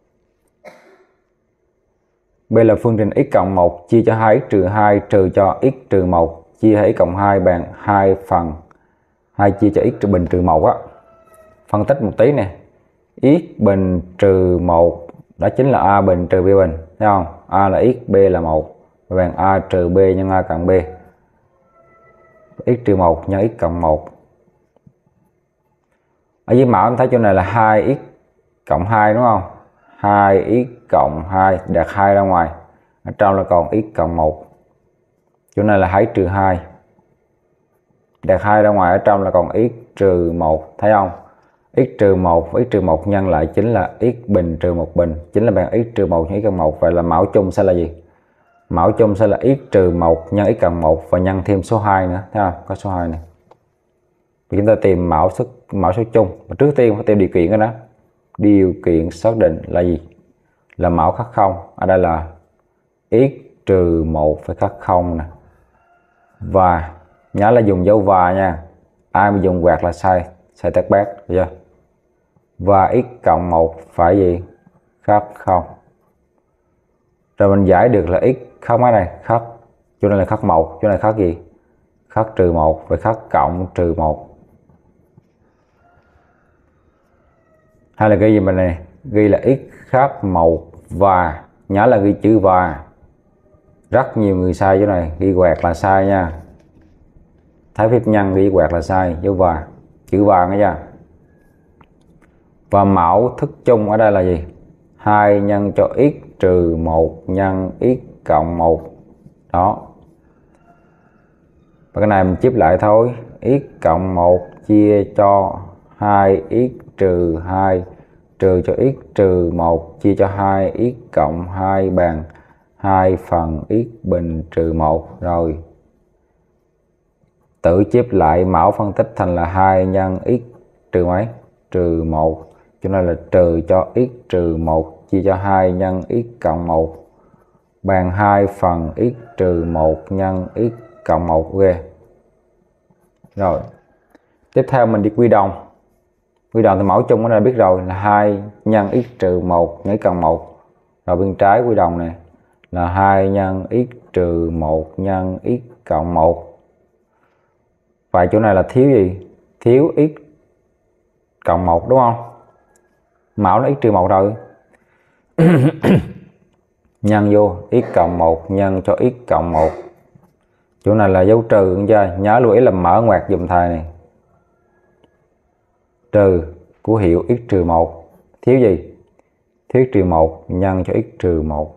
Speaker 1: B là phương trình x cộng một chia cho hai x trừ hai trừ cho x trừ một chia hai x cộng hai bằng hai phần hai chia cho x bình trừ một á. Phân tích một tí nè. X bình trừ một Đó chính là A bình trừ B bình, thấy không? A là x, B là một. Và bằng A trừ B nhân A cộng B. X trừ một nhân x cộng một. Ở dưới mẫu em thấy chỗ này là hai x cộng hai đúng không? hai x cộng hai, đặt hai ra ngoài. Ở trong là còn x cộng một. Chỗ này là hai trừ hai. Đặt hai ra ngoài, ở trong là còn x trừ một, thấy không? X trừ một, x trừ một nhân lại chính là x bình trừ một bình, chính là bằng x trừ một nhân x cộng một. Vậy là mẫu chung sẽ là gì? Mẫu chung sẽ là x trừ một nhân x cộng một và nhân thêm số hai nữa, thấy không? Có số hai này. Thì chúng ta tìm mẫu số mẫu số chung. Và trước tiên phải tìm điều kiện cái đó. Điều kiện xác định là gì? Là mẫu khắc không. Ở đây là x trừ một phải khắc không nè. Và nhớ là dùng dấu và nha. Ai mà dùng quạt là sai, sai tắc bát, được chưa? Và x cộng một phải gì? Khắc không. Rồi mình giải được là x không cái này khắc, chỗ này là khắc một, chỗ này khắc gì? Khắc trừ một, phải khắc cộng trừ một. Hay là ghi gì mình này? Ghi là x khắc một và, nhớ là ghi chữ và. Rất nhiều người sai chỗ này, ghi quạt là sai nha. Thấy phép nhân ghi quạt là sai, dấu và, chữ và nghe chưa? Và mẫu thức chung ở đây là gì? hai nhân cho x trừ một nhân x cộng một. Đó. Và cái này mình chép lại thôi. X cộng một chia cho hai x trừ hai trừ cho x trừ một chia cho hai x cộng hai bằng hai phần x bình trừ một. Rồi. Tự chép lại mẫu phân tích thành là hai nhân x trừ mấy? Trừ một. Cho nên là trừ cho x trừ một chia cho hai nhân x cộng một bằng hai phần x trừ một nhân x cộng một. Ok. Rồi. Tiếp theo mình đi quy đồng. Quy đồng thì mẫu chung ở đây biết rồi là hai nhân x trừ một nhân x cộng một. Rồi bên trái quy đồng này là hai nhân x trừ một nhân x cộng một. Vậy chỗ này là thiếu gì? Thiếu x cộng một đúng không? Mẫu nó x trừ một rồi. Nhân vô x cộng một nhân cho x cộng một. Chỗ này là dấu trừ chưa? Nhớ lưu ý là mở ngoặc dùm thầy này. Trừ của hiệu x trừ một. Thiếu gì? Thiếu x trừ một nhân cho x trừ một.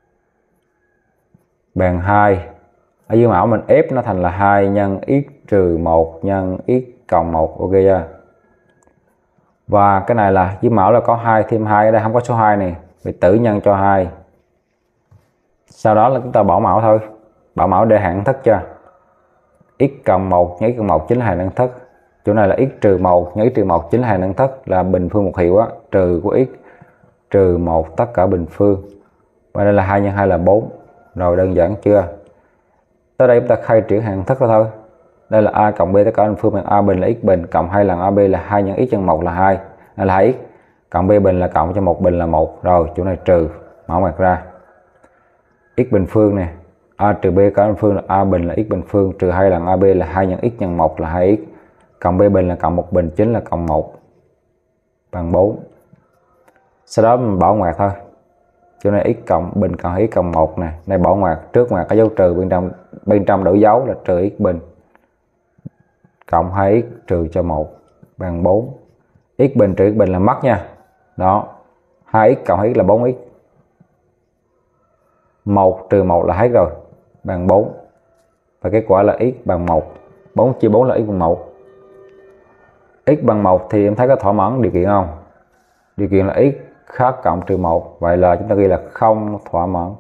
Speaker 1: Bằng hai. Ở dưới mẫu mình ép nó thành là hai nhân x trừ một nhân x cộng một. Ok chưa? Và cái này là dưới mẫu là có hai thêm hai, ở đây không có số hai này, bị tử nhân cho hai. Sau đó là chúng ta bỏ mẫu thôi. Bỏ mẫu để hạng thức chưa? X cộng một nhân x cộng một chính là hạng năng thức. Chỗ này là x trừ một nhân x trừ một chính là hạng năng thức, là bình phương một hiệu á, trừ của x trừ một tất cả bình phương. Và đây là hai nhân hai là bốn. Rồi đơn giản chưa? Tới đây chúng ta khai triển hạng thức đó thôi. Đây là a cộng b tất cả bình phương bằng a bình là x bình cộng hai lần ab là hai nhân x nhân một là hai, đây là hai x, cộng b bình là cộng cho một bình là một. Rồi chỗ này trừ, mở ngoặc ra. X bình phương nè, a trừ b cả bình phương là a bình là x bình phương trừ hai lần ab là hai nhân x nhân một là hai x, cộng b bình là cộng một bình chính là cộng một bằng bốn. Sau đó mình bỏ ngoặc thôi. Chỗ này x cộng bình cộng hai x cộng một nè, đây bỏ ngoặc, trước ngoặc có dấu trừ, bên trong bên trong đổi dấu là trừ x bình cộng hai x trừ cho một bằng bốn. X bình trừ x bình là mất nha. Đó. hai x cộng hai x là bốn x. một trừ một là hết rồi, bằng bốn. Và kết quả là x bằng một. bốn chia bốn là x bằng một. X bằng một thì em thấy có thỏa mãn điều kiện không? Điều kiện là x khác cộng trừ một. Vậy là chúng ta ghi là không thỏa mãn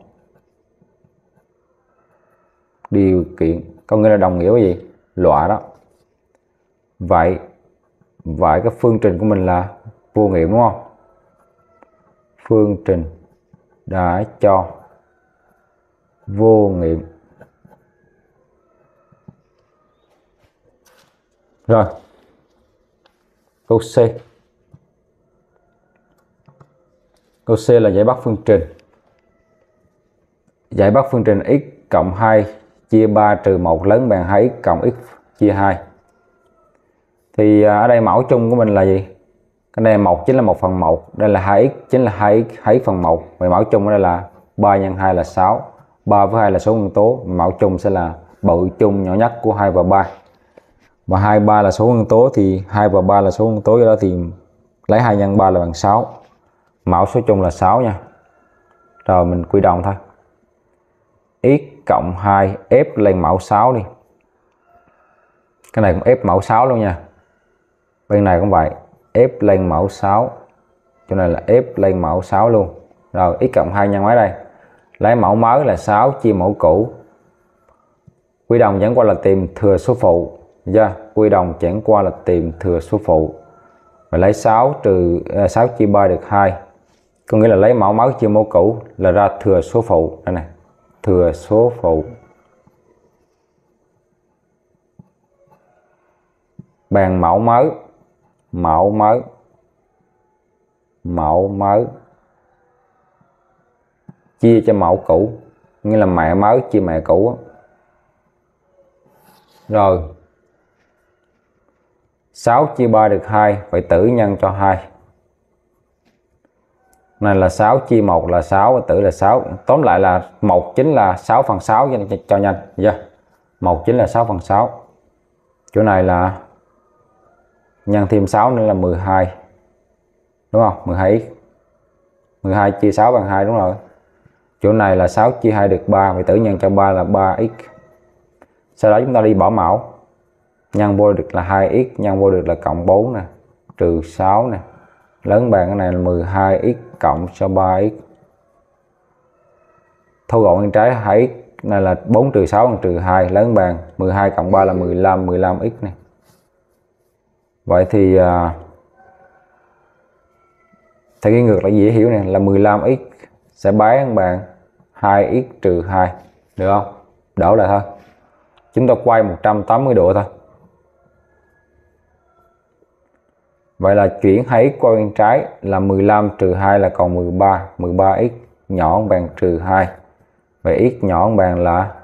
Speaker 1: điều kiện. Có nghĩa là đồng nghĩa với gì? Loại đó. Vậy vậy cái phương trình của mình là vô nghiệm đúng không? Phương trình đã cho vô nghiệm. Rồi. Câu C. Câu C là giải bắt phương trình. Giải bắt phương trình x cộng hai chia ba trừ một lớn bằng hai x cộng x chia hai. Thì ở đây mẫu chung của mình là gì? Cái này một chính là một phần một, đây là hai x chính là hai x hai x phần một. Vậy mẫu chung ở đây là ba nhân hai là sáu. ba với hai là số nguyên tố, mẫu chung sẽ là bự chung nhỏ nhất của hai và ba. Và hai, ba là số nguyên tố thì hai và ba là số nguyên tố, do đó thì lấy hai nhân ba là bằng sáu. Mẫu số chung là sáu nha. Rồi mình quy đồng thôi. X cộng hai ép lên mẫu sáu đi. Cái này cũng ép mẫu sáu luôn nha. Bên này cũng vậy, ép lên mẫu sáu. Chỗ này là ép lên mẫu sáu luôn. Rồi x cộng hai nhân mấy đây? Lấy mẫu mới là sáu chia mẫu cũ. Quy đồng chẳng qua là tìm thừa số phụ. Yeah. Quy đồng chẳng qua là tìm thừa số phụ. Và lấy sáu trừ à, sáu chia ba được hai. Có nghĩa là lấy mẫu mới chia mẫu cũ là ra thừa số phụ. Đây này, thừa số phụ bằng mẫu mới. Mẫu mới. Mẫu mới chia cho mẫu cũ, nghĩa là mẹ mới chia mẹ cũ. Rồi sáu chia ba được hai, phải tử nhân cho hai. Này là sáu chia một là sáu, tử là sáu. Tóm lại là một chính là sáu phần sáu cho, cho nhanh. Yeah. một chính là sáu phần sáu. Chỗ này là nhân thêm sáu nữa là mười hai. Đúng không? mười hai x. mười hai chia sáu bằng hai, đúng rồi. Chỗ này là sáu chia hai được ba, vậy tử nhân cho ba là ba x. Sau đó chúng ta đi bỏ mẫu. Nhân vô được là hai x, nhân vô được là cộng bốn nè, trừ sáu nè. Lớn bằng cái này là mười hai x cộng cho ba x. Thu gọn bên trái hai x, này là bốn trừ sáu bằng trừ hai, lớn bằng mười hai cộng ba là mười lăm, mười lăm x này. Vậy thì à, thì cái ngược lại dễ hiểu này là mười lăm x sẽ bán bằng hai x trừ hai, được không? Đổ lại thôi. Chúng ta quay một trăm tám mươi độ thôi. Vậy là chuyển hai x qua bên trái là mười lăm trừ hai là còn mười ba, mười ba x nhỏ bằng trừ hai. Vậy x nhỏ bằng là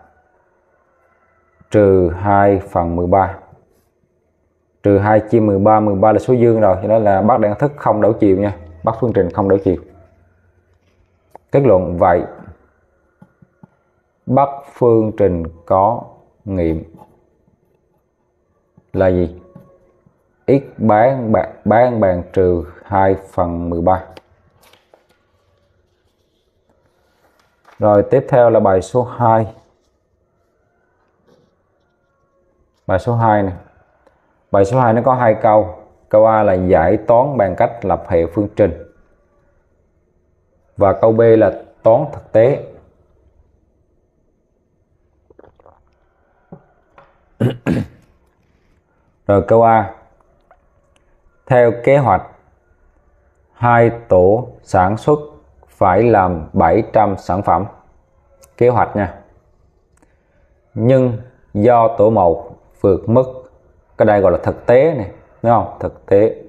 Speaker 1: trừ hai phần mười ba. Trừ hai chia mười ba, mười ba là số dương rồi, cho đó là bắt đẳng thức không đảo chiều nha. Bắt phương trình không đảo chiều. Kết luận vậy bắt phương trình có nghiệm là gì? X bán bằng, bán bằng trừ hai phần mười ba. Rồi tiếp theo là bài số hai. Bài số hai này. Bài số hai nó có hai câu. Câu A là giải toán bằng cách lập hệ phương trình. Và câu B là toán thực tế. Rồi câu A. Theo kế hoạch, hai tổ sản xuất phải làm bảy trăm sản phẩm. Kế hoạch nha. Nhưng do tổ một vượt mức, cái đây gọi là thực tế này, đúng không? Thực tế.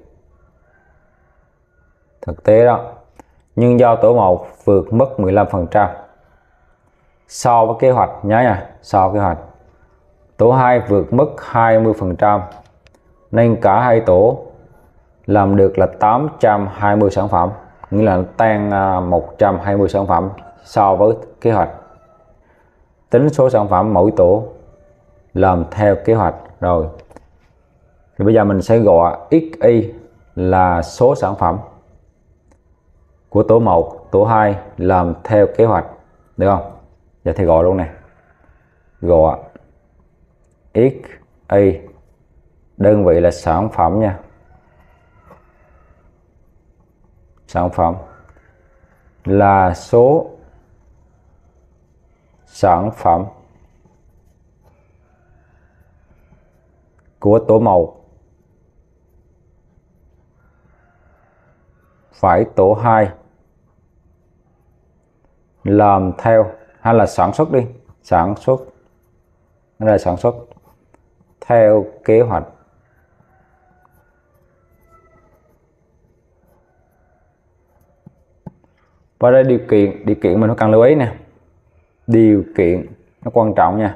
Speaker 1: Thực tế đó. Nhưng do tổ một vượt mức mười lăm phần trăm so với kế hoạch, nhớ nha, so với kế hoạch. Tổ hai vượt mức hai mươi phần trăm nên cả hai tổ làm được là tám trăm hai mươi sản phẩm, nghĩa là tăng một trăm hai mươi sản phẩm so với kế hoạch. Tính số sản phẩm mỗi tổ làm theo kế hoạch. Rồi thì bây giờ mình sẽ gọi xy là số sản phẩm của tổ một, tổ hai làm theo kế hoạch, được không? Giờ thì gọi luôn nè. Gọi xy, đơn vị là sản phẩm nha. Sản phẩm là số sản phẩm của tổ một phải tổ hai làm theo, hay là sản xuất đi, sản xuất, đây là sản xuất theo kế hoạch. Và đây điều kiện, điều kiện mình phải cần lưu ý nè. Điều kiện nó quan trọng nha.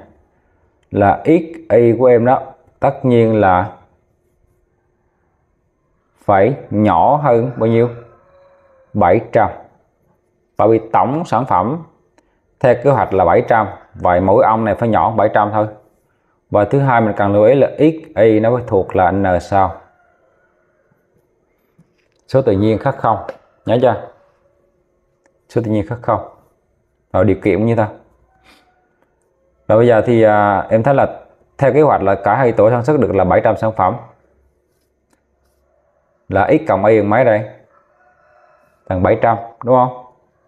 Speaker 1: Là xy của em đó tất nhiên là phải nhỏ hơn bao nhiêu? bảy trăm. Bởi vì tổng sản phẩm theo kế hoạch là bảy trăm, vậy mỗi ông này phải nhỏ bảy trăm thôi. Và thứ hai mình cần lưu ý là x y nó phải thuộc là n sao? Số tự nhiên khác không, nhớ chưa? Số tự nhiên khác không. Rồi điều kiện như thế. Rồi bây giờ thì à, em thấy là theo kế hoạch là cả hai tổ sản xuất được là bảy trăm sản phẩm. Là x cộng y bằng mấy đây? Bằng bảy trăm, đúng không?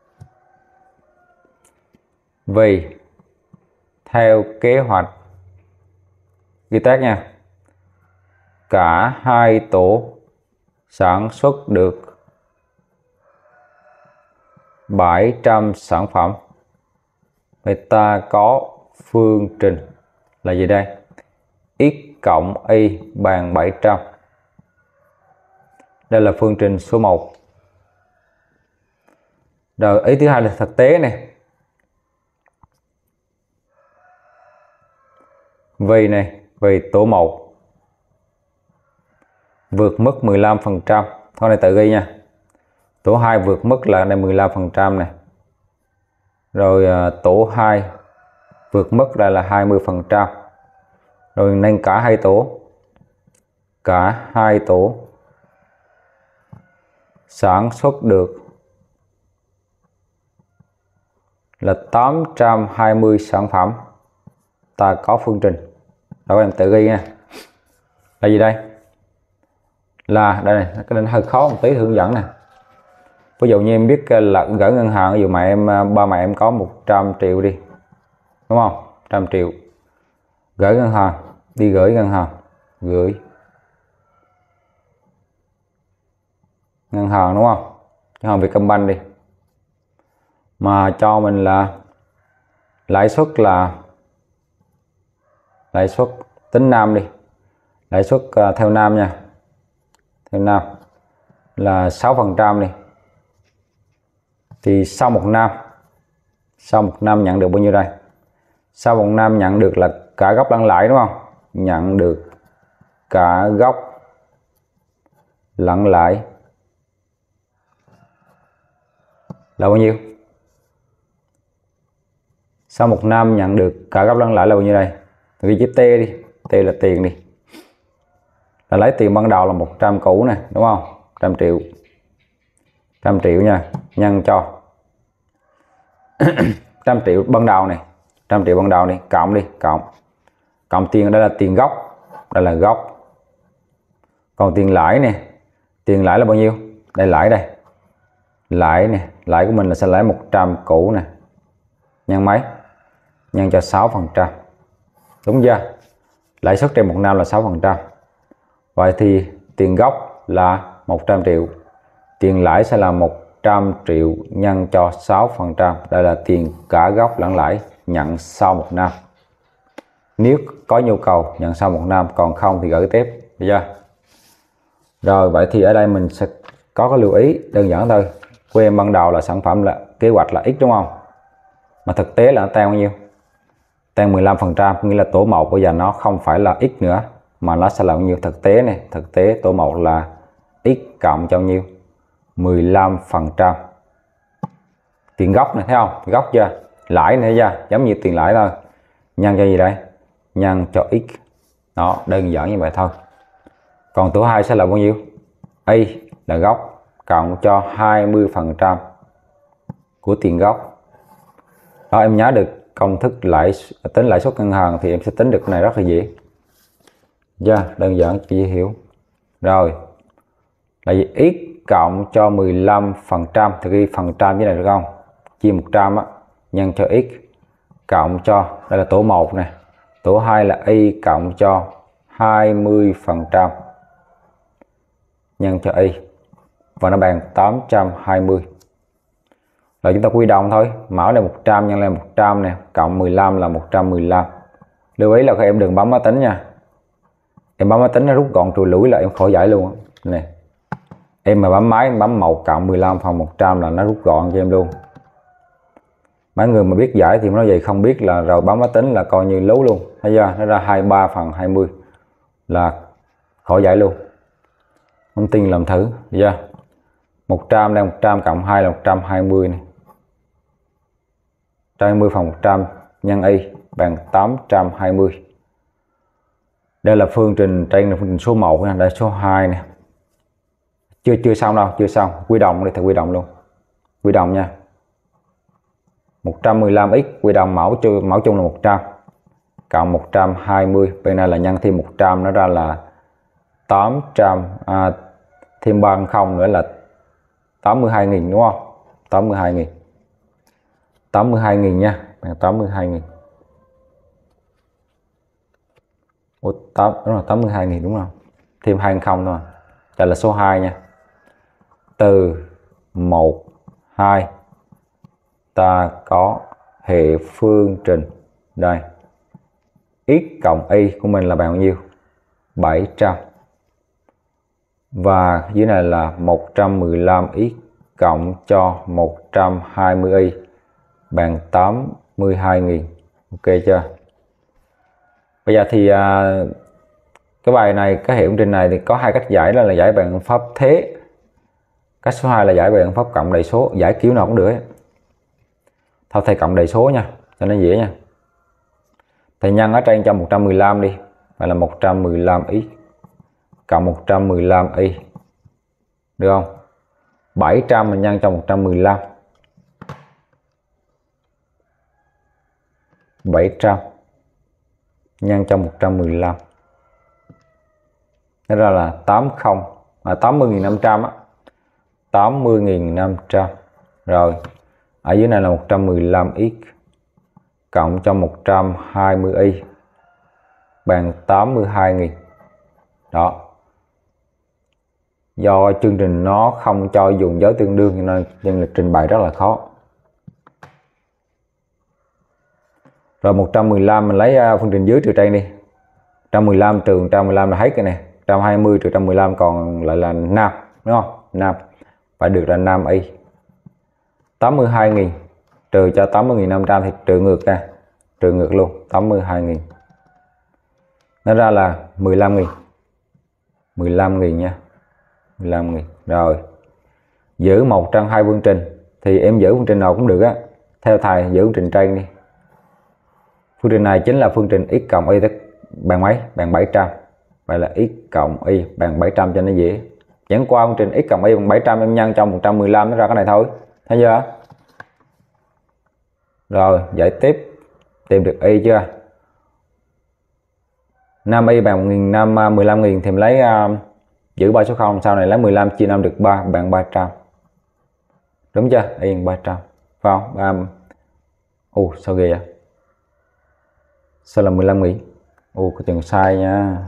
Speaker 1: Vì theo kế hoạch ghi tắt nha, cả hai tổ sản xuất được bảy trăm sản phẩm. Vậy ta có phương trình là gì đây? X cộng y bằng bảy trăm. Đây là phương trình số một. Rồi ý thứ hai là thực tế này. Vì này, vì tổ một vượt mức mười lăm phần trăm. Thôi này tự ghi nha. Tổ hai vượt mức là này mười lăm phần trăm này. Rồi à, tổ hai vượt mức đây là hai mươi phần trăm. Rồi nên cả hai tổ cả hai tổ sản xuất được là tám trăm hai mươi sản phẩm. Ta có phương trình. Đó em tự ghi nha. Là gì đây? Là đây này, cái này hơi khó một tí hướng dẫn nè. Ví dụ như em biết là gửi ngân hàng, ví dụ mà em ba mẹ em có một trăm triệu đi, đúng không? một trăm triệu gửi ngân hàng, đi gửi ngân hàng, gửi ngân hàng, đúng không? Ngân hàng Vietcombank đi, mà cho mình là lãi suất là lãi suất tính năm đi, lãi suất uh, theo năm nha, theo năm là sáu phần trăm đi. Thì sau một năm sau một năm nhận được bao nhiêu đây? Sau một năm nhận được là cả gốc lẫn lãi, đúng không? Nhận được cả gốc lẫn lãi là bao nhiêu? Sau một năm nhận được cả gốc lẫn lãi là bao nhiêu đây? Ghi chữ T đi, T là tiền đi. Là lấy tiền ban đầu là một trăm cũ nè, đúng không? một trăm triệu. một trăm triệu nha, nhân cho một trăm triệu ban đầu này, một trăm triệu ban đầu đi, cộng đi, cộng. Cộng tiền đây là tiền gốc, đây là gốc. Còn tiền lãi nè, tiền lãi là bao nhiêu? Đây lãi đây. Lãi nè, lãi của mình là sẽ lãi một trăm cũ nè. Nhân mấy? Nhân cho sáu phần trăm. Đúng chưa? Lãi suất trên một năm là sáu phần trăm. Vậy thì tiền gốc là một trăm triệu. Tiền lãi sẽ là một trăm triệu nhân cho sáu phần trăm. Đây là tiền cả gốc lẫn lãi nhận sau một năm. Nếu có nhu cầu nhận sau một năm, còn không thì gửi tiếp. Được chưa? Rồi vậy thì ở đây mình sẽ có cái lưu ý đơn giản thôi. Của em ban đầu là sản phẩm là kế hoạch là x, đúng không? Mà thực tế là nó tăng bao nhiêu? Tăng mười lăm phần trăm, nghĩa là tổ một bây giờ nó không phải là x nữa, mà nó sẽ là bao nhiêu? Thực tế này, thực tế tổ một là x cộng cho bao nhiêu? mười lăm phần trăm. Tiền gốc này, thấy không? Tiền gốc chưa? Lãi này chưa? Giống như tiền lãi thôi. Nhân cho gì đây? Nhân cho x. Đó, đơn giản như vậy thôi. Còn tổ hai sẽ là bao nhiêu? Y là gốc cộng cho hai mươi phần trăm của tiền gốc. Đó, em nhớ được công thức lãi tính lãi suất ngân hàng thì em sẽ tính được cái này rất là dễ. Dạ, đơn giản chị hiểu. Rồi. Là gì? X cộng cho mười lăm phần trăm, thì ghi phần trăm như này được không? Chia một trăm á, nhân cho x cộng cho, đây là tổ một nè. Tổ hai là y cộng cho hai mươi phần trăm nhân cho y, và nó bằng tám trăm hai mươi. Rồi chúng ta quy đồng thôi, mẫu này một trăm nhân lên một trăm nè, cộng mười lăm là một trăm mười lăm. Lưu ý là các em đừng bấm máy tính nha. Em bấm máy tính nó rút gọn trùi lũi là em khỏi giải luôn nè. Em mà bấm máy, em bấm một cộng mười lăm phần một trăm là nó rút gọn cho em luôn. Mấy người mà biết giải thì nó vậy, không biết là rồi bấm máy tính là coi như lú luôn. Thấy chưa? Nó ra hai mươi ba phần hai mươi là khỏi giải luôn. Không tin làm thử, được chưa? một trăm đây, một trăm cộng hai là một trăm hai mươi này. một trăm hai mươi phần một trăm nhân y bằng tám trăm hai mươi. Đây là phương trình trên là phương trình số một nha, đây số hai nè. Chưa chưa xong đâu, chưa xong. Quy đồng đi, thử quy đồng luôn. Quy đồng nha. một trăm mười lăm x quy đồng mẫu chung mẫu chung là một trăm cộng một trăm hai mươi, bên này là nhân thêm một trăm, nó ra là tám trăm, à, thêm ba không nữa là tám mươi hai nghìn đúng không? tám mươi hai nghìn. tám mươi hai nghìn nha, bằng tám mươi hai nghìn. Ủa, tám, đúng rồi, tám mươi hai nghìn đúng không? Thêm hai không thôi. Đây là số hai nha. Từ một, hai ta có hệ phương trình đây. X cộng y của mình là bao nhiêu? bảy trăm. Và dưới này là một trăm mười lăm x cộng cho một trăm hai mươi y bằng tám mươi hai nghìn. Ok chưa? Bây giờ thì à, cái bài này, cái hệ phương trình này thì có hai cách giải, đó là giải bằng pháp thế. Cách số hai là giải bằng pháp cộng đại số, giải kiểu nào cũng được ấy. Thôi thầy cộng đại số nha, cho nó dễ nha. Thầy nhân ở trên cho một trăm mười lăm đi, vậy là một trăm mười lăm x cộng một trăm mười lăm y. Được không? bảy trăm mình nhân cho một trăm mười lăm. bảy trăm nhân cho một trăm mười lăm. Nó ra là tám mươi, à, tám mươi nghìn năm trăm á. tám mươi nghìn năm trăm. Rồi, ở dưới này là một trăm mười lăm x cộng cho một trăm hai mươi y bằng tám mươi hai nghìn. Đó. Do chương trình nó không cho dùng dấu tương đương nên nên là trình bày rất là khó. Rồi một trăm mười lăm mình lấy phương trình dưới trừ trên đi. một trăm mười lăm trừ một trăm mười lăm là hết cái này. một trăm hai mươi trừ một trăm mười lăm còn lại là năm, đúng không? năm. Phải được là năm y. tám mươi hai nghìn trừ cho tám mươi nghìn năm trăm thì trừ ngược ra. Trừ ngược luôn, tám mươi hai nghìn. Nó ra là mười lăm nghìn. mười lăm nghìn nha. mười lăm nghìn. Rồi. Giữ một trong hai phương trình thì em giữ phương trình nào cũng được á. Theo thầy giữ phương trình trên đi. Phương trình này chính là phương trình x cộng y bằng mấy? Bằng bảy trăm. Vậy là x cộng y bằng bảy trăm cho nó dễ. Chẳng qua phương trình x cộng y bằng bảy trăm em nhân trong một trăm mười lăm nó ra cái này thôi. Thấy chưa? Rồi, giải tiếp. Tìm được y chưa? năm y bằng một nghìn năm trăm mười lăm nghìn thì mình lấy uh, giữ ba số không, sau này lấy mười lăm chia năm được ba bằng ba trăm. Đúng chưa? Y bằng ba trăm. Phải không? ba. Ồ, sao ghê vậy? Sao là mười lăm nghìn? Ồ, có chừng sai nha.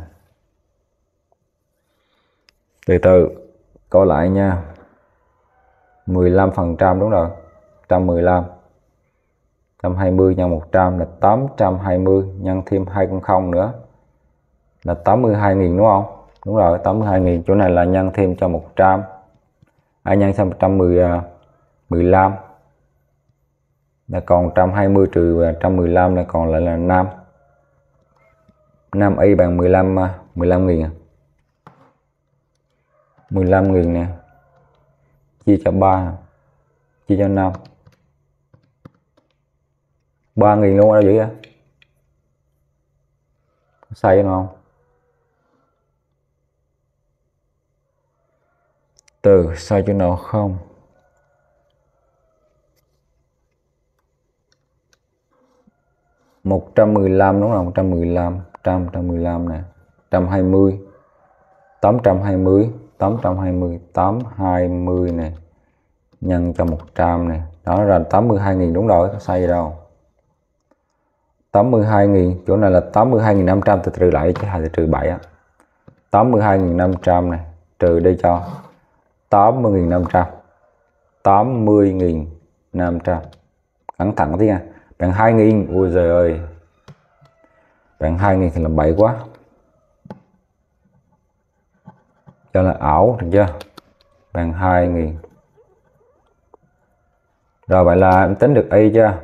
Speaker 1: Từ từ coi lại nha. mười lăm phần trăm đúng rồi. một trăm mười lăm. một trăm hai mươi nhân một trăm là tám trăm hai mươi, nhân thêm hai con không nữa là tám mươi hai nghìn đúng không? Đúng rồi, tám mươi hai nghìn. Chỗ này là nhân thêm cho một trăm. À, nhân sang một trăm mười lăm là còn một trăm hai mươi trừ một trăm mười lăm là còn lại là năm. năm y bằng mười lăm, mười lăm nghìn. mười lăm nghìn nè. Chia cho ba. Chia cho năm. ba nghìn luôn ở đâu vậy? Sai đúng không? Từ sai chỗ nào không? một trăm mười lăm đúng không? một trăm mười lăm, một trăm, một trăm mười lăm nè. một trăm hai mươi. tám trăm hai mươi, tám trăm hai mươi, tám trăm hai mươi nè. Nhân cho một trăm nè. Đó là tám mươi hai nghìn đúng rồi, có sai gì đâu. tám mươi hai nghìn, chỗ này là tám mươi hai nghìn năm trăm, từ trừ lại chứ hai từ trừ bảy á. tám mươi hai nghìn năm trăm này, trừ đi cho tám mươi nghìn năm trăm. tám mươi nghìn năm trăm. Cẩn thận tí nha. Bằng hai nghìn, ui giời ơi. Bằng hai nghìn thì là bậy quá. Cho là ảo, được chưa? Bằng hai nghìn. Rồi vậy là em tính được y chưa?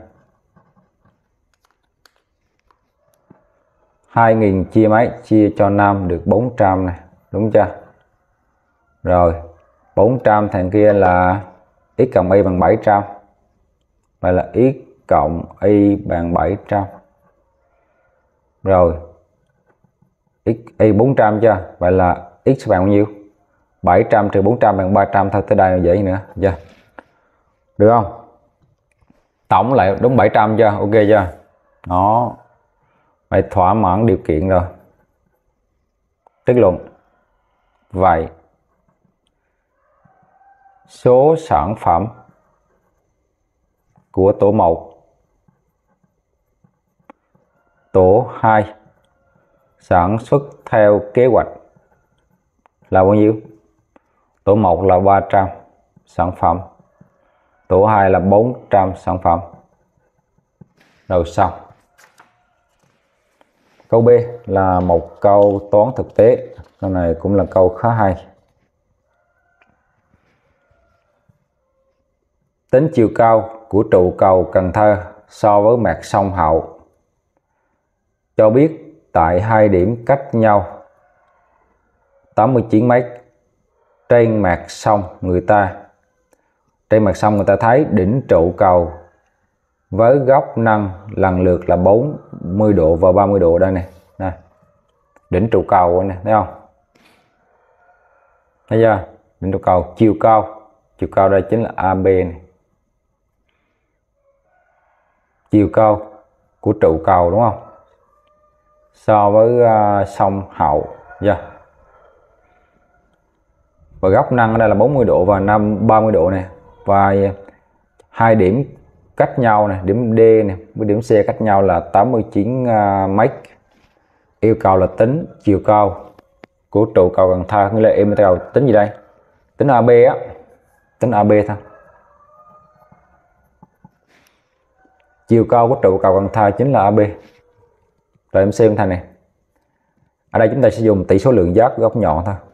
Speaker 1: hai nghìn chia mấy? Chia cho năm được bốn trăm này, đúng chưa? Rồi bốn trăm thằng kia là x cộng y bằng bảy trăm. Vậy là x cộng y bằng bảy trăm. Rồi x y bốn trăm chưa? Vậy là x sẽ bằng bao nhiêu? bảy trăm trừ bốn trăm bằng ba trăm thôi, tới đây là dễ nữa chưa? Được không? Tổng lại đúng bảy trăm chưa? Ok chưa? Đó. Vậy thỏa mãn điều kiện rồi. Kết luận. Vậy số sản phẩm của tổ một, tổ hai sản xuất theo kế hoạch là bao nhiêu? Tổ một là ba trăm sản phẩm, tổ hai là bốn trăm sản phẩm. Rồi xong. Câu B là một câu toán thực tế. Câu này cũng là câu khá hay. Tính chiều cao của trụ cầu Cần Thơ so với mặt sông Hậu. Cho biết tại hai điểm cách nhau tám mươi chín mét trên mặt sông người ta. Trên mặt sông người ta thấy đỉnh trụ cầu với góc nâng lần lượt là bốn mươi độ và ba mươi độ đây này. Đây. Đỉnh trụ cầu này, thấy không? Thấy chưa? Đỉnh trụ cầu, chiều cao. Chiều cao đây chính là a bê này. Chiều cao của trụ cầu đúng không? So với uh, sông Hậu. Yeah. Và góc nâng ở đây là bốn mươi độ và năm ba mươi độ này. Và hai điểm cách nhau này, điểm D này với điểm C cách nhau là tám mươi chín uh, mét. Yêu cầu là tính chiều cao của trụ cầu Cần Thơ. Nghĩa là em yêu cầu tính gì đây? Tính a bê á. Tính a bê thôi. Chiều cao của trụ cầu Cần Thơ chính là a bê. Rồi em xem thành này. Ở đây chúng ta sẽ dùng tỷ số lượng giác góc nhọn thôi.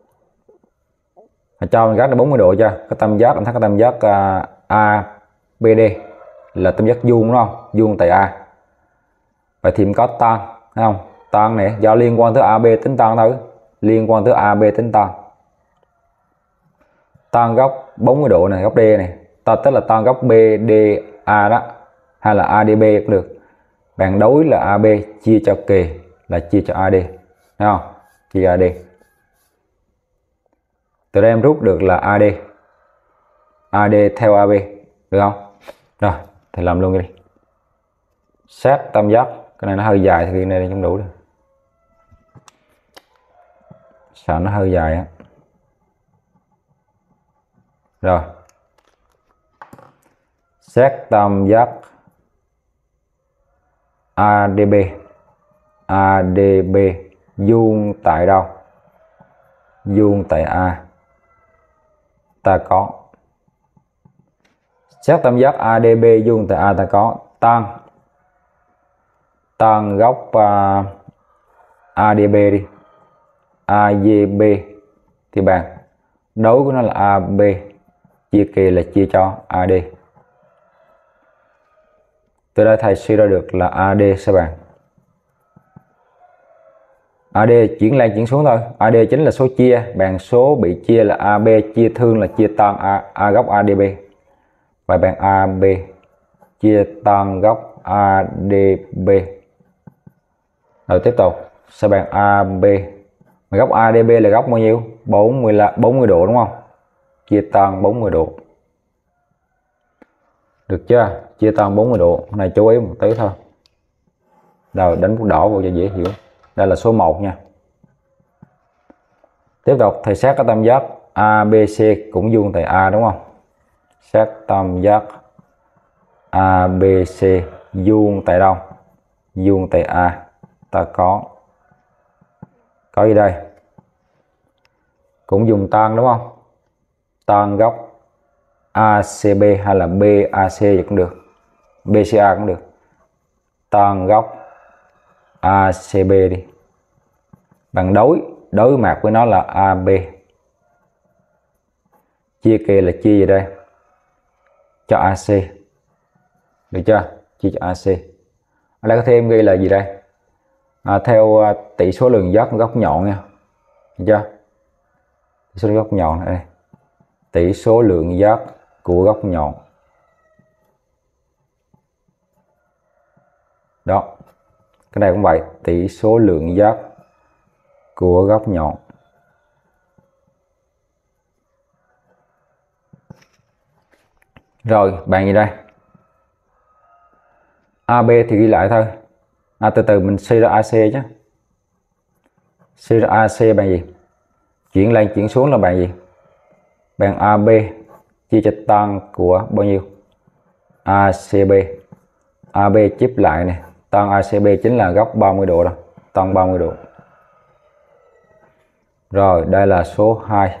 Speaker 1: Cho mình gác là bốn mươi độ chưa? Cái tam giác, em thấy cái tam giác uh, a bê đê là tam giác vuông đúng không? Vuông tại A. Vậy thì mình có tan, thấy không? Tan này do liên quan tới a bê tính tan thôi. Liên quan tới a bê tính tan. Tan góc bốn mươi độ này, góc D này. Ta tức là tan góc bê đê a đó. Hay là a đê bê cũng được. Bạn đối là a bê chia cho kề là chia cho a đê. Thấy không? Chia a đê. Từ đây em rút được là a đê. a đê theo a bê. Được không? Rồi, thì làm luôn đi. Xét tam giác. Cái này nó hơi dài thì cái này không đủ được. Sợ nó hơi dài á. Rồi. Xét tam giác a đê bê. a đê bê vuông tại đâu? Vuông tại A. Ta có. Xét tam giác a đê bê vuông tại A ta có tan. Tan góc uh, a đê bê đi. a đê bê thì bằng đối của nó là a bê chia kề là chia cho a đê. Từ đây thầy suy ra được là a đê sẽ bằng a đê chuyển lên chuyển xuống thôi. a đê chính là số chia, bằng số bị chia là a bê chia thương là chia tan a, a góc a đê bê. Và bằng a bê chia tan góc a đê bê. Rồi tiếp tục sẽ bằng a bê. Góc a đê bê là góc bao nhiêu? bốn mươi là bốn mươi độ đúng không? Chia tan bốn mươi độ. Được chưa? Chia tan bốn mươi độ. Này chú ý một tí thôi. Rồi đánh bút đỏ vào cho dễ hiểu. Đây là số một nha. Tiếp tục thầy xét cái tam giác a bê xê cũng vuông tại A đúng không? Xét tam giác a bê xê vuông tại đâu? Vuông tại A. Ta có có gì đây? Cũng dùng tan đúng không? Tan góc a xê bê hay là bê a xê cũng được. bê xê a cũng được. Tan góc a xê bê đi. Bằng đối, đối mặt với nó là a bê. Chia kề là chia gì đây? Cho a xê. Được chưa? Chia cho a xê. Ở đây có thêm ghi là gì đây? À, theo uh, tỷ số lượng giác góc nhọn nha. Được chưa? tỷ số góc nhọn này, tỷ số lượng giác của góc nhọn. Đó, cái này cũng vậy, tỷ số lượng giác của góc nhọn. Rồi bạn gì đây? a bê thì ghi lại thôi. À, từ từ mình suy ra a xê chứ. Suy ra a xê bằng gì? Chuyển lên chuyển xuống là bằng gì? Bằng a bê chia cho tan của bao nhiêu? a xê bê. a bê chép lại này, tan a xê bê chính là góc ba mươi độ đâu, tan ba mươi độ. Rồi, đây là số hai.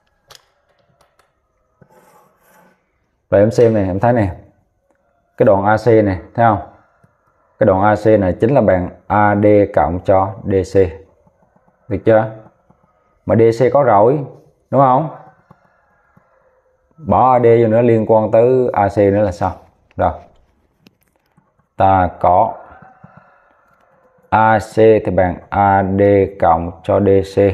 Speaker 1: Vậy em xem này, em thấy này. Cái đoạn a xê này, thấy không? Cái đoạn a xê này chính là bằng a đê cộng cho đê xê. Được chưa? Mà đê xê có rồi, đúng không? Bỏ a đê vô nữa liên quan tới a xê nữa là sao? Rồi. Ta có a xê thì bằng a đê cộng cho đê xê.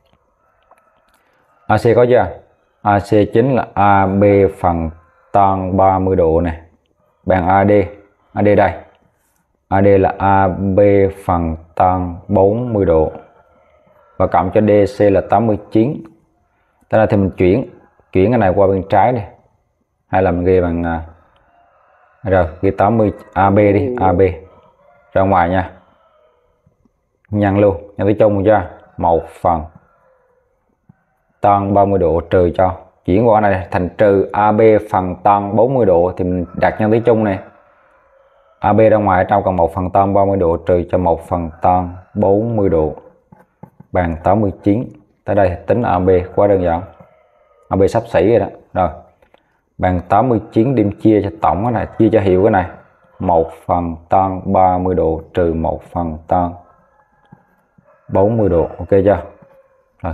Speaker 1: a xê có chưa? a xê chính là a bê phần tan ba mươi độ này. Bằng a đê. a đê đây. a đê là a bê phần tan bốn mươi độ. Và cộng cho đê xê là tám mươi chín. Thế là thì mình chuyển chuyển cái này qua bên trái đi. Hay là mình ghi bằng rồi, ghi tám mươi a bê đi, a bê ra ngoài nha. Nhân luôn, nhân tới chung cho một phần tan ba mươi độ trừ cho chuyển qua này thành trừ a bê phần tan bốn mươi độ thì mình đặt nhân tới chung này. a bê ra ngoài ở trong còn một phần tan ba mươi độ trừ cho một phần tan bốn mươi độ bằng tám mươi chín. Tới đây tính a bê quá đơn giản. a bê xấp xỉ rồi đó. Rồi. Bằng tám mươi chín điểm chia cho tổng cái này, chia cho hiệu cái này. một phần tan ba mươi độ trừ một phần tan bốn mươi độ. Ok chưa? Rồi.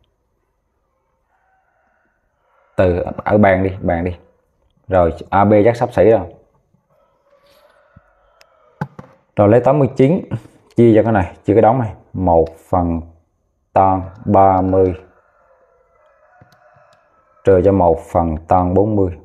Speaker 1: Từ ở bàn đi, bàn đi. Rồi a bê chắc xấp xỉ rồi. Rồi lấy tám mươi chín chia cho cái này, chia cái đống này, một phần tan ba mươi trừ cho một phần tan bốn mươi.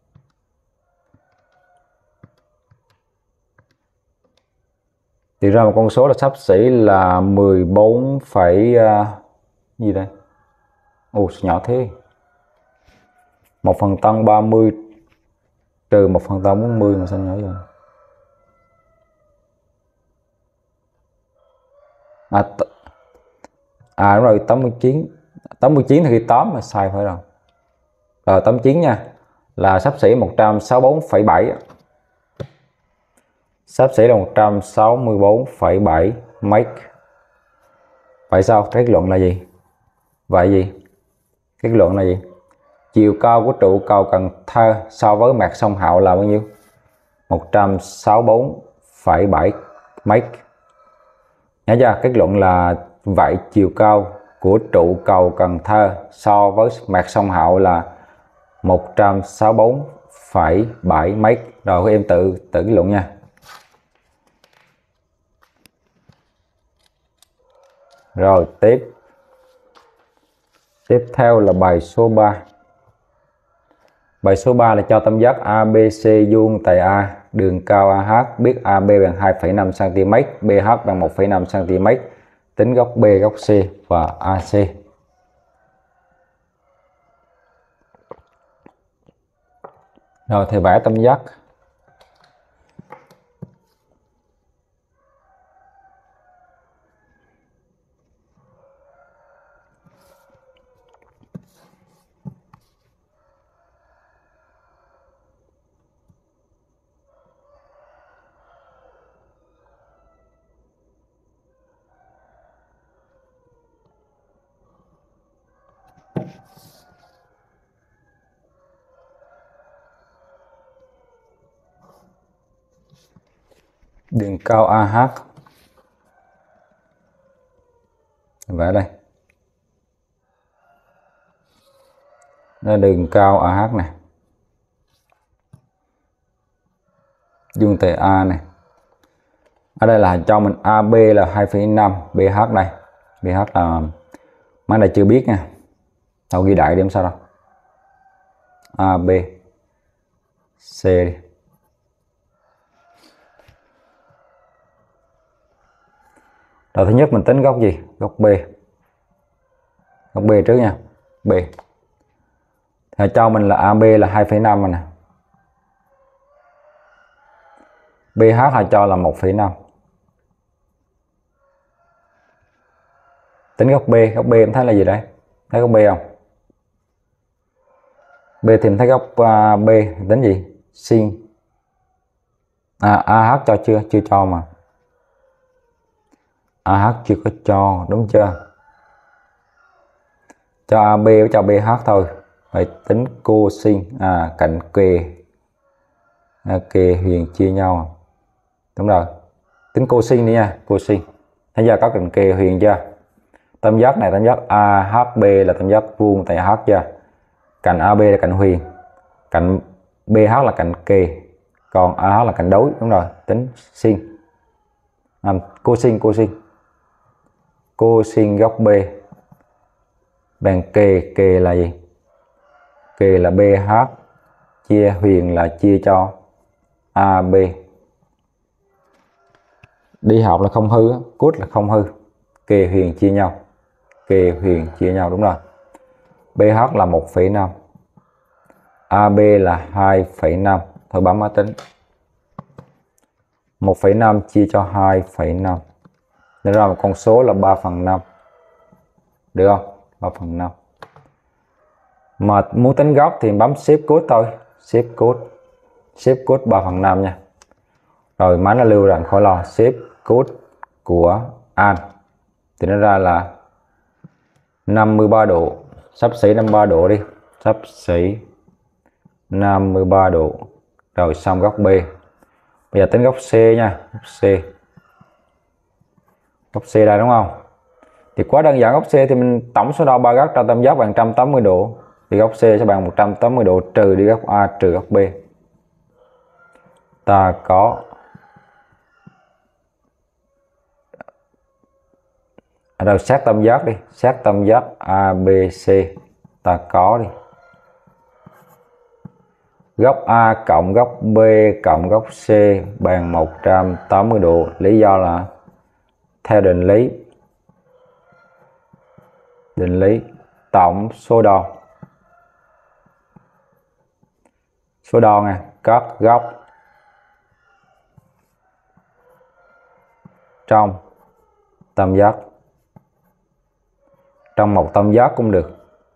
Speaker 1: Thì ra một con số là xấp xỉ là mười bốn phẩy uh, gì đây? Ồ, nhỏ thế. một phần tan ba mươi trừ một phần tan bốn mươi mà sao nhỏ vậy? À, à đúng rồi, tám mươi chín. tám mươi chín thì ghi tám mà sai phải rồi. Rồi tám mươi chín nha. Là xấp xỉ một trăm sáu mươi bốn phẩy bảy. Xấp xỉ là một trăm sáu mươi bốn phẩy bảy mét. Vậy sao? Kết luận là gì? Vậy gì? Kết luận là gì? Chiều cao của trụ cầu Cần Thơ so với mặt sông Hậu là bao nhiêu? một trăm sáu mươi bốn phẩy bảy mét. Nhớ chưa? Kết luận là vậy chiều cao của trụ cầu Cần Thơ so với mặt sông Hậu là một trăm sáu mươi bốn phẩy bảy mét. Rồi các em tự tự kết luận nha. Rồi tiếp. Tiếp theo là bài số ba. Bài số ba là cho tam giác a bê xê vuông tại A, đường cao a hát, biết a bê bằng hai phẩy năm xăng ti mét, bê hát bằng một phẩy năm xăng ti mét, tính góc B, góc C và a xê. Rồi thì vẽ tam giác. Đường cao a hát. Vẽ đây. Đây là đường cao a hát này. Vuông tại A này. Ở đây là cho mình a bê là hai phẩy năm, bê hát đây. bê hát là mấy này chưa biết nha. Tao ghi đại điểm sao đâu. A, B, C đi. Rồi thứ nhất mình tính góc gì? Góc B. Góc B trước nha. B. Thì cho mình là a bê là hai phẩy năm rồi nè. bê hát họ cho là một phẩy năm. Tính góc B, góc B em thấy là gì đây? Thấy góc B không? B thì em thấy góc uh, B tính gì? Sin. À, a hát cho chưa? Chưa cho mà. a hát chưa có cho, đúng chưa? Cho a bê với cho bê hát thôi. Vậy tính cosin, à cạnh kề, à, kề huyền chia nhau. Đúng rồi. Tính cosin đi nha, cosin. Bây giờ có cạnh kề huyền chưa? Tam giác này tam giác a hát bê là tam giác vuông tại H chưa? Cạnh a bê là cạnh huyền. Cạnh bê hát là cạnh kề. Còn a hát là cạnh đối, đúng rồi, tính sin. À, cosin cosin. Cosin góc B bằng kề, kề là gì? Kề là bê hát chia huyền là chia cho a bê. Đi học là không hư, cốt là không hư. Kề huyền chia nhau. Kề huyền chia nhau, đúng rồi. bê hát là một phẩy năm. a bê là hai phẩy năm. Thôi bấm máy tính. một phẩy năm chia cho hai phẩy năm. Nên ra một con số là ba phần năm. Được không? ba phần năm. Mà muốn tính góc thì bấm shift code thôi. Shift code. Shift code ba phần năm nha. Rồi máy nó lưu rằng khỏi lo. Shift code của An. Thì nó ra là năm mươi ba độ. Xấp xỉ năm mươi ba độ đi. Xấp xỉ năm mươi ba độ. Rồi xong góc B. Bây giờ tính góc C nha. Góc C. Góc C đây đúng không? Thì quá đơn giản, góc C thì mình tổng số đo ba góc ra tam giác bằng một trăm tám mươi độ. Thì góc C sẽ bằng một trăm tám mươi độ trừ đi góc A trừ góc B. Ta có rồi xét tam giác đi. Xét tam giác a bê xê. Ta có đi. Góc A cộng góc B cộng góc C bằng một trăm tám mươi độ. Lý do là theo định lý định lý tổng số đo. Số đo nha, các góc trong tam giác. Trong một tam giác cũng được.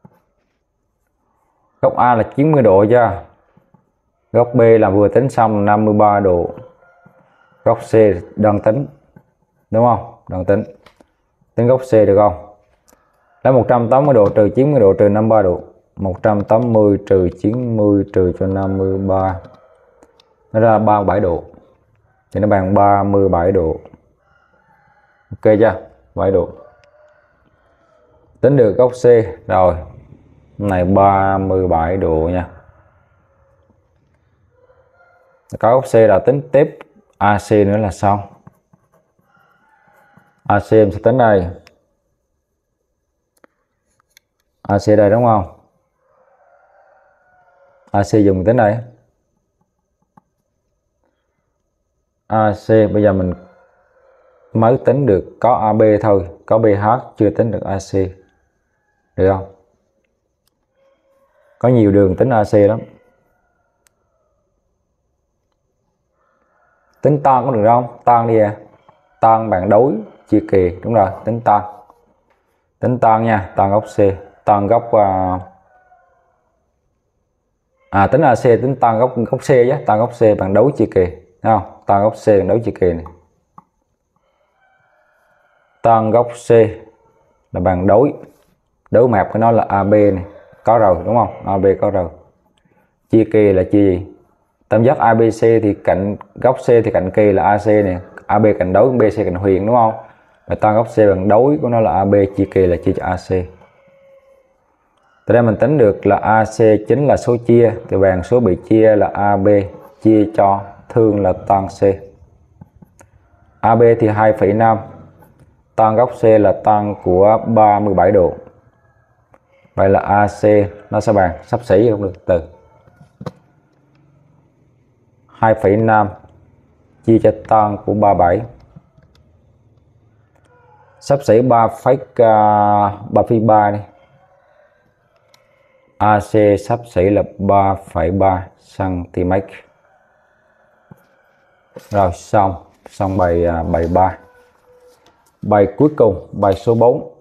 Speaker 1: Góc A là chín mươi độ chưa? Góc B là vừa tính xong năm mươi ba độ. Góc C đang tính. Đúng không? Đang tính. Tính góc C được không? Lấy một trăm tám mươi độ trừ chín mươi độ trừ năm mươi ba độ. một trăm tám mươi trừ chín mươi trừ cho năm mươi ba. Nó ra ba mươi bảy độ. Thì nó bằng ba mươi bảy độ. Ok chưa? bảy độ. Tính được góc C. Rồi. Này ba mươi bảy độ nha. Có góc C là tính tiếp a xê nữa là xong. a xê em sẽ tính đây. a xê đây đúng không? a xê dùng tính đây. a xê bây giờ mình mới tính được có a bê thôi. Có bê hát chưa tính được a xê. Được không? Có nhiều đường tính a xê lắm. Tính tan có được không? Tan đi à. Tan bằng đối chia kề. Đúng rồi, tính tan. Tính tan nha, tan góc C. Tan góc uh... À tính a xê tính tan góc góc C chứ. Tan góc C bằng đối chia kề. Thấy không? Tan góc C bằng đối chia kề này. Tan góc C là bằng đối. Đối map của nó là a bê này. Có rồi đúng không? a bê có rồi. Chia kề là chia gì? Tam giác a bê xê thì cạnh góc C thì cạnh kề là a xê này. a bê cạnh đối, bê xê cạnh huyền đúng không? Và tan góc C bằng đối của nó là a bê chia kề là chia cho a xê. Từ đây mình tính được là a xê chính là số chia. Thì bằng số bị chia là a bê chia cho thương là tan C. a bê thì hai phẩy năm. Tan góc C là tan của ba mươi bảy độ. Vậy là a xê nó sẽ bằng xấp xỉ không được từ hai phẩy năm chia cho tan của ba mươi bảy, xấp xỉ ba phẩy ba đi. a xê xấp xỉ là ba phẩy ba xăng-ti-mét. Rồi xong, xong bài bài ba. Bài cuối cùng, bài số bốn.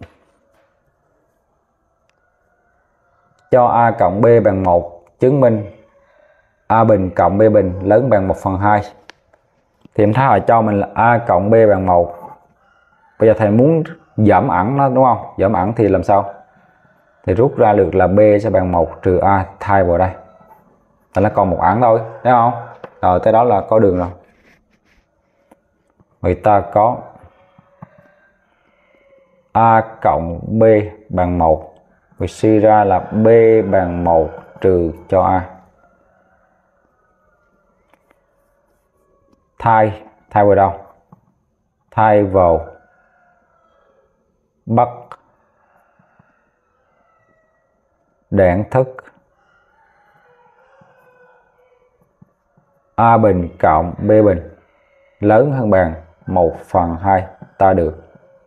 Speaker 1: Cho A cộng B bằng một, chứng minh A bình cộng B bình lớn bằng một phần hai. Thì em thấy họ cho mình là A cộng B bằng một. Bây giờ thầy muốn giảm ẩn nó đúng không? Giảm ẩn thì làm sao? Thì rút ra được là B sẽ bằng một trừ A thay vào đây. Thì nó còn một ẩn thôi, thấy không? Rồi tới đó là có đường rồi. Người ta có A cộng B bằng một. Vì suy ra là B bằng một trừ cho A. Thay, thay vào đâu? Thay vào bắt đẳng thức A bình cộng B bình lớn hơn bằng một phần hai ta được.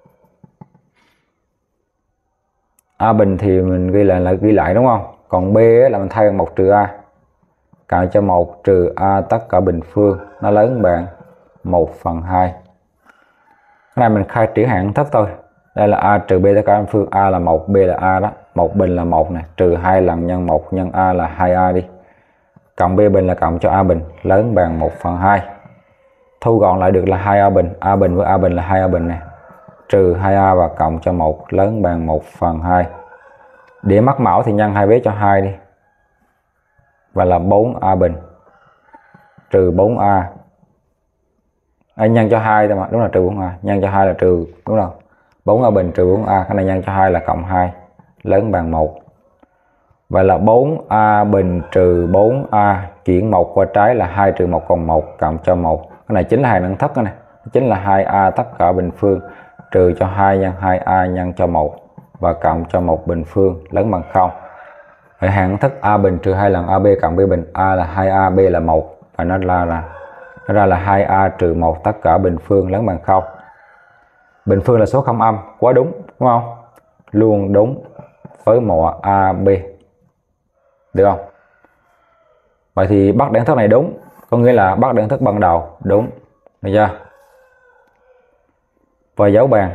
Speaker 1: A bình thì mình ghi lại là ghi lại đúng không? Còn B là mình thay bằng một trừ A. Cộng cho một trừ A tất cả bình phương nó lớn bằng một phần hai. Cái này mình khai triển hạng thức thôi. Đây là A trừ B tất cả bình phương, A là một, B là A đó. một bình là một này, trừ hai lần nhân một nhân A là hai A đi. Cộng B bình là cộng cho A bình lớn bằng một phần hai. Thu gọn lại được là hai A bình, A bình với A bình là hai A bình này. Trừ hai A và cộng cho một lớn bằng một phần hai. Để mắc mẫu thì nhân hai vế cho hai đi. Và là bốn A bình trừ bốn A. À, nhân cho hai thôi mà, đúng là trừ bốn A. Nhân cho hai là trừ, đúng không? bốn A bình trừ bốn A, cái này nhân cho hai là cộng hai lớn bằng một. Vậy là bốn A bình trừ bốn A chuyển một qua trái là hai trừ một còn một cộng cho một. Cái này chính là hạng đẳng thức này, chính là hai A tất cả bình phương trừ cho hai nhân hai A nhân cho một và cộng cho một bình phương lớn bằng không. Vậy hạng đẳng thức A bình trừ hai lần A B cộng B bình, A là hai A, B là một và nó ra là nó ra là hai A trừ một tất cả bình phương lớn bằng không. Bình phương là số không âm, quá đúng đúng không? Luôn đúng với mọi A B. Được không? Vậy thì bắt đẳng thức này đúng, có nghĩa là bắt đẳng thức ban đầu đúng. Được chưa? Và dấu bàn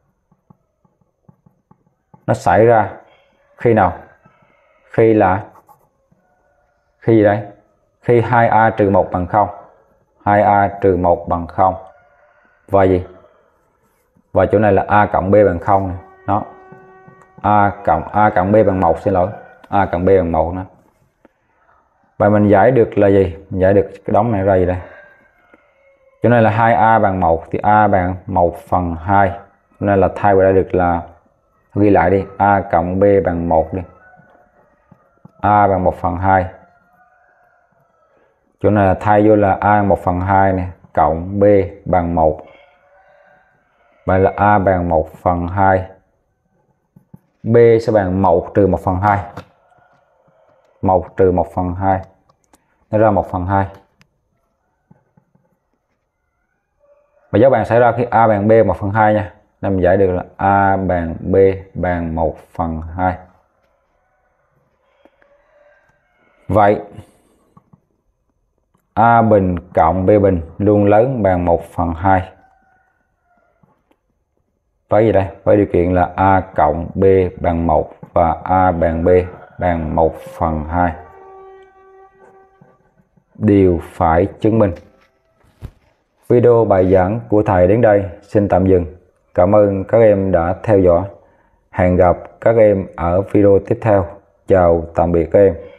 Speaker 1: nó xảy ra khi nào? Khi là khi gì đây? Khi hai A trừ một bằng không. hai A trừ một bằng không. Và gì? Và chỗ này là A cộng B bằng không này. Đó. A cộng A cộng B bằng một, xin lỗi. A cộng B bằng một nữa. Và mình giải được là gì? Mình giải được cái đống này ra gì đây? Chỗ này là hai A bằng một thì A bằng một phần hai. Chỗ này là thay vào đây được là ghi lại đi, A cộng B bằng một đi. A bằng một phần hai. Chỗ này là thay vô là A một phần hai này cộng B bằng một. Vậy là A bằng một phần hai. B sẽ bằng một trừ một phần hai. một trừ một phần hai. Nó ra một phần hai. Và dấu bàn xảy ra khi A bằng B một phần hai nha. Nên mình giải được là A bằng B bằng một phần hai. Vậy A bình cộng B bình luôn lớn bằng một phần hai. Với gì đây? Với điều kiện là A cộng B bằng một và A bằng B bằng một phần hai. Điều phải chứng minh. Video bài giảng của thầy đến đây xin tạm dừng. Cảm ơn các em đã theo dõi. Hẹn gặp các em ở video tiếp theo. Chào tạm biệt các em.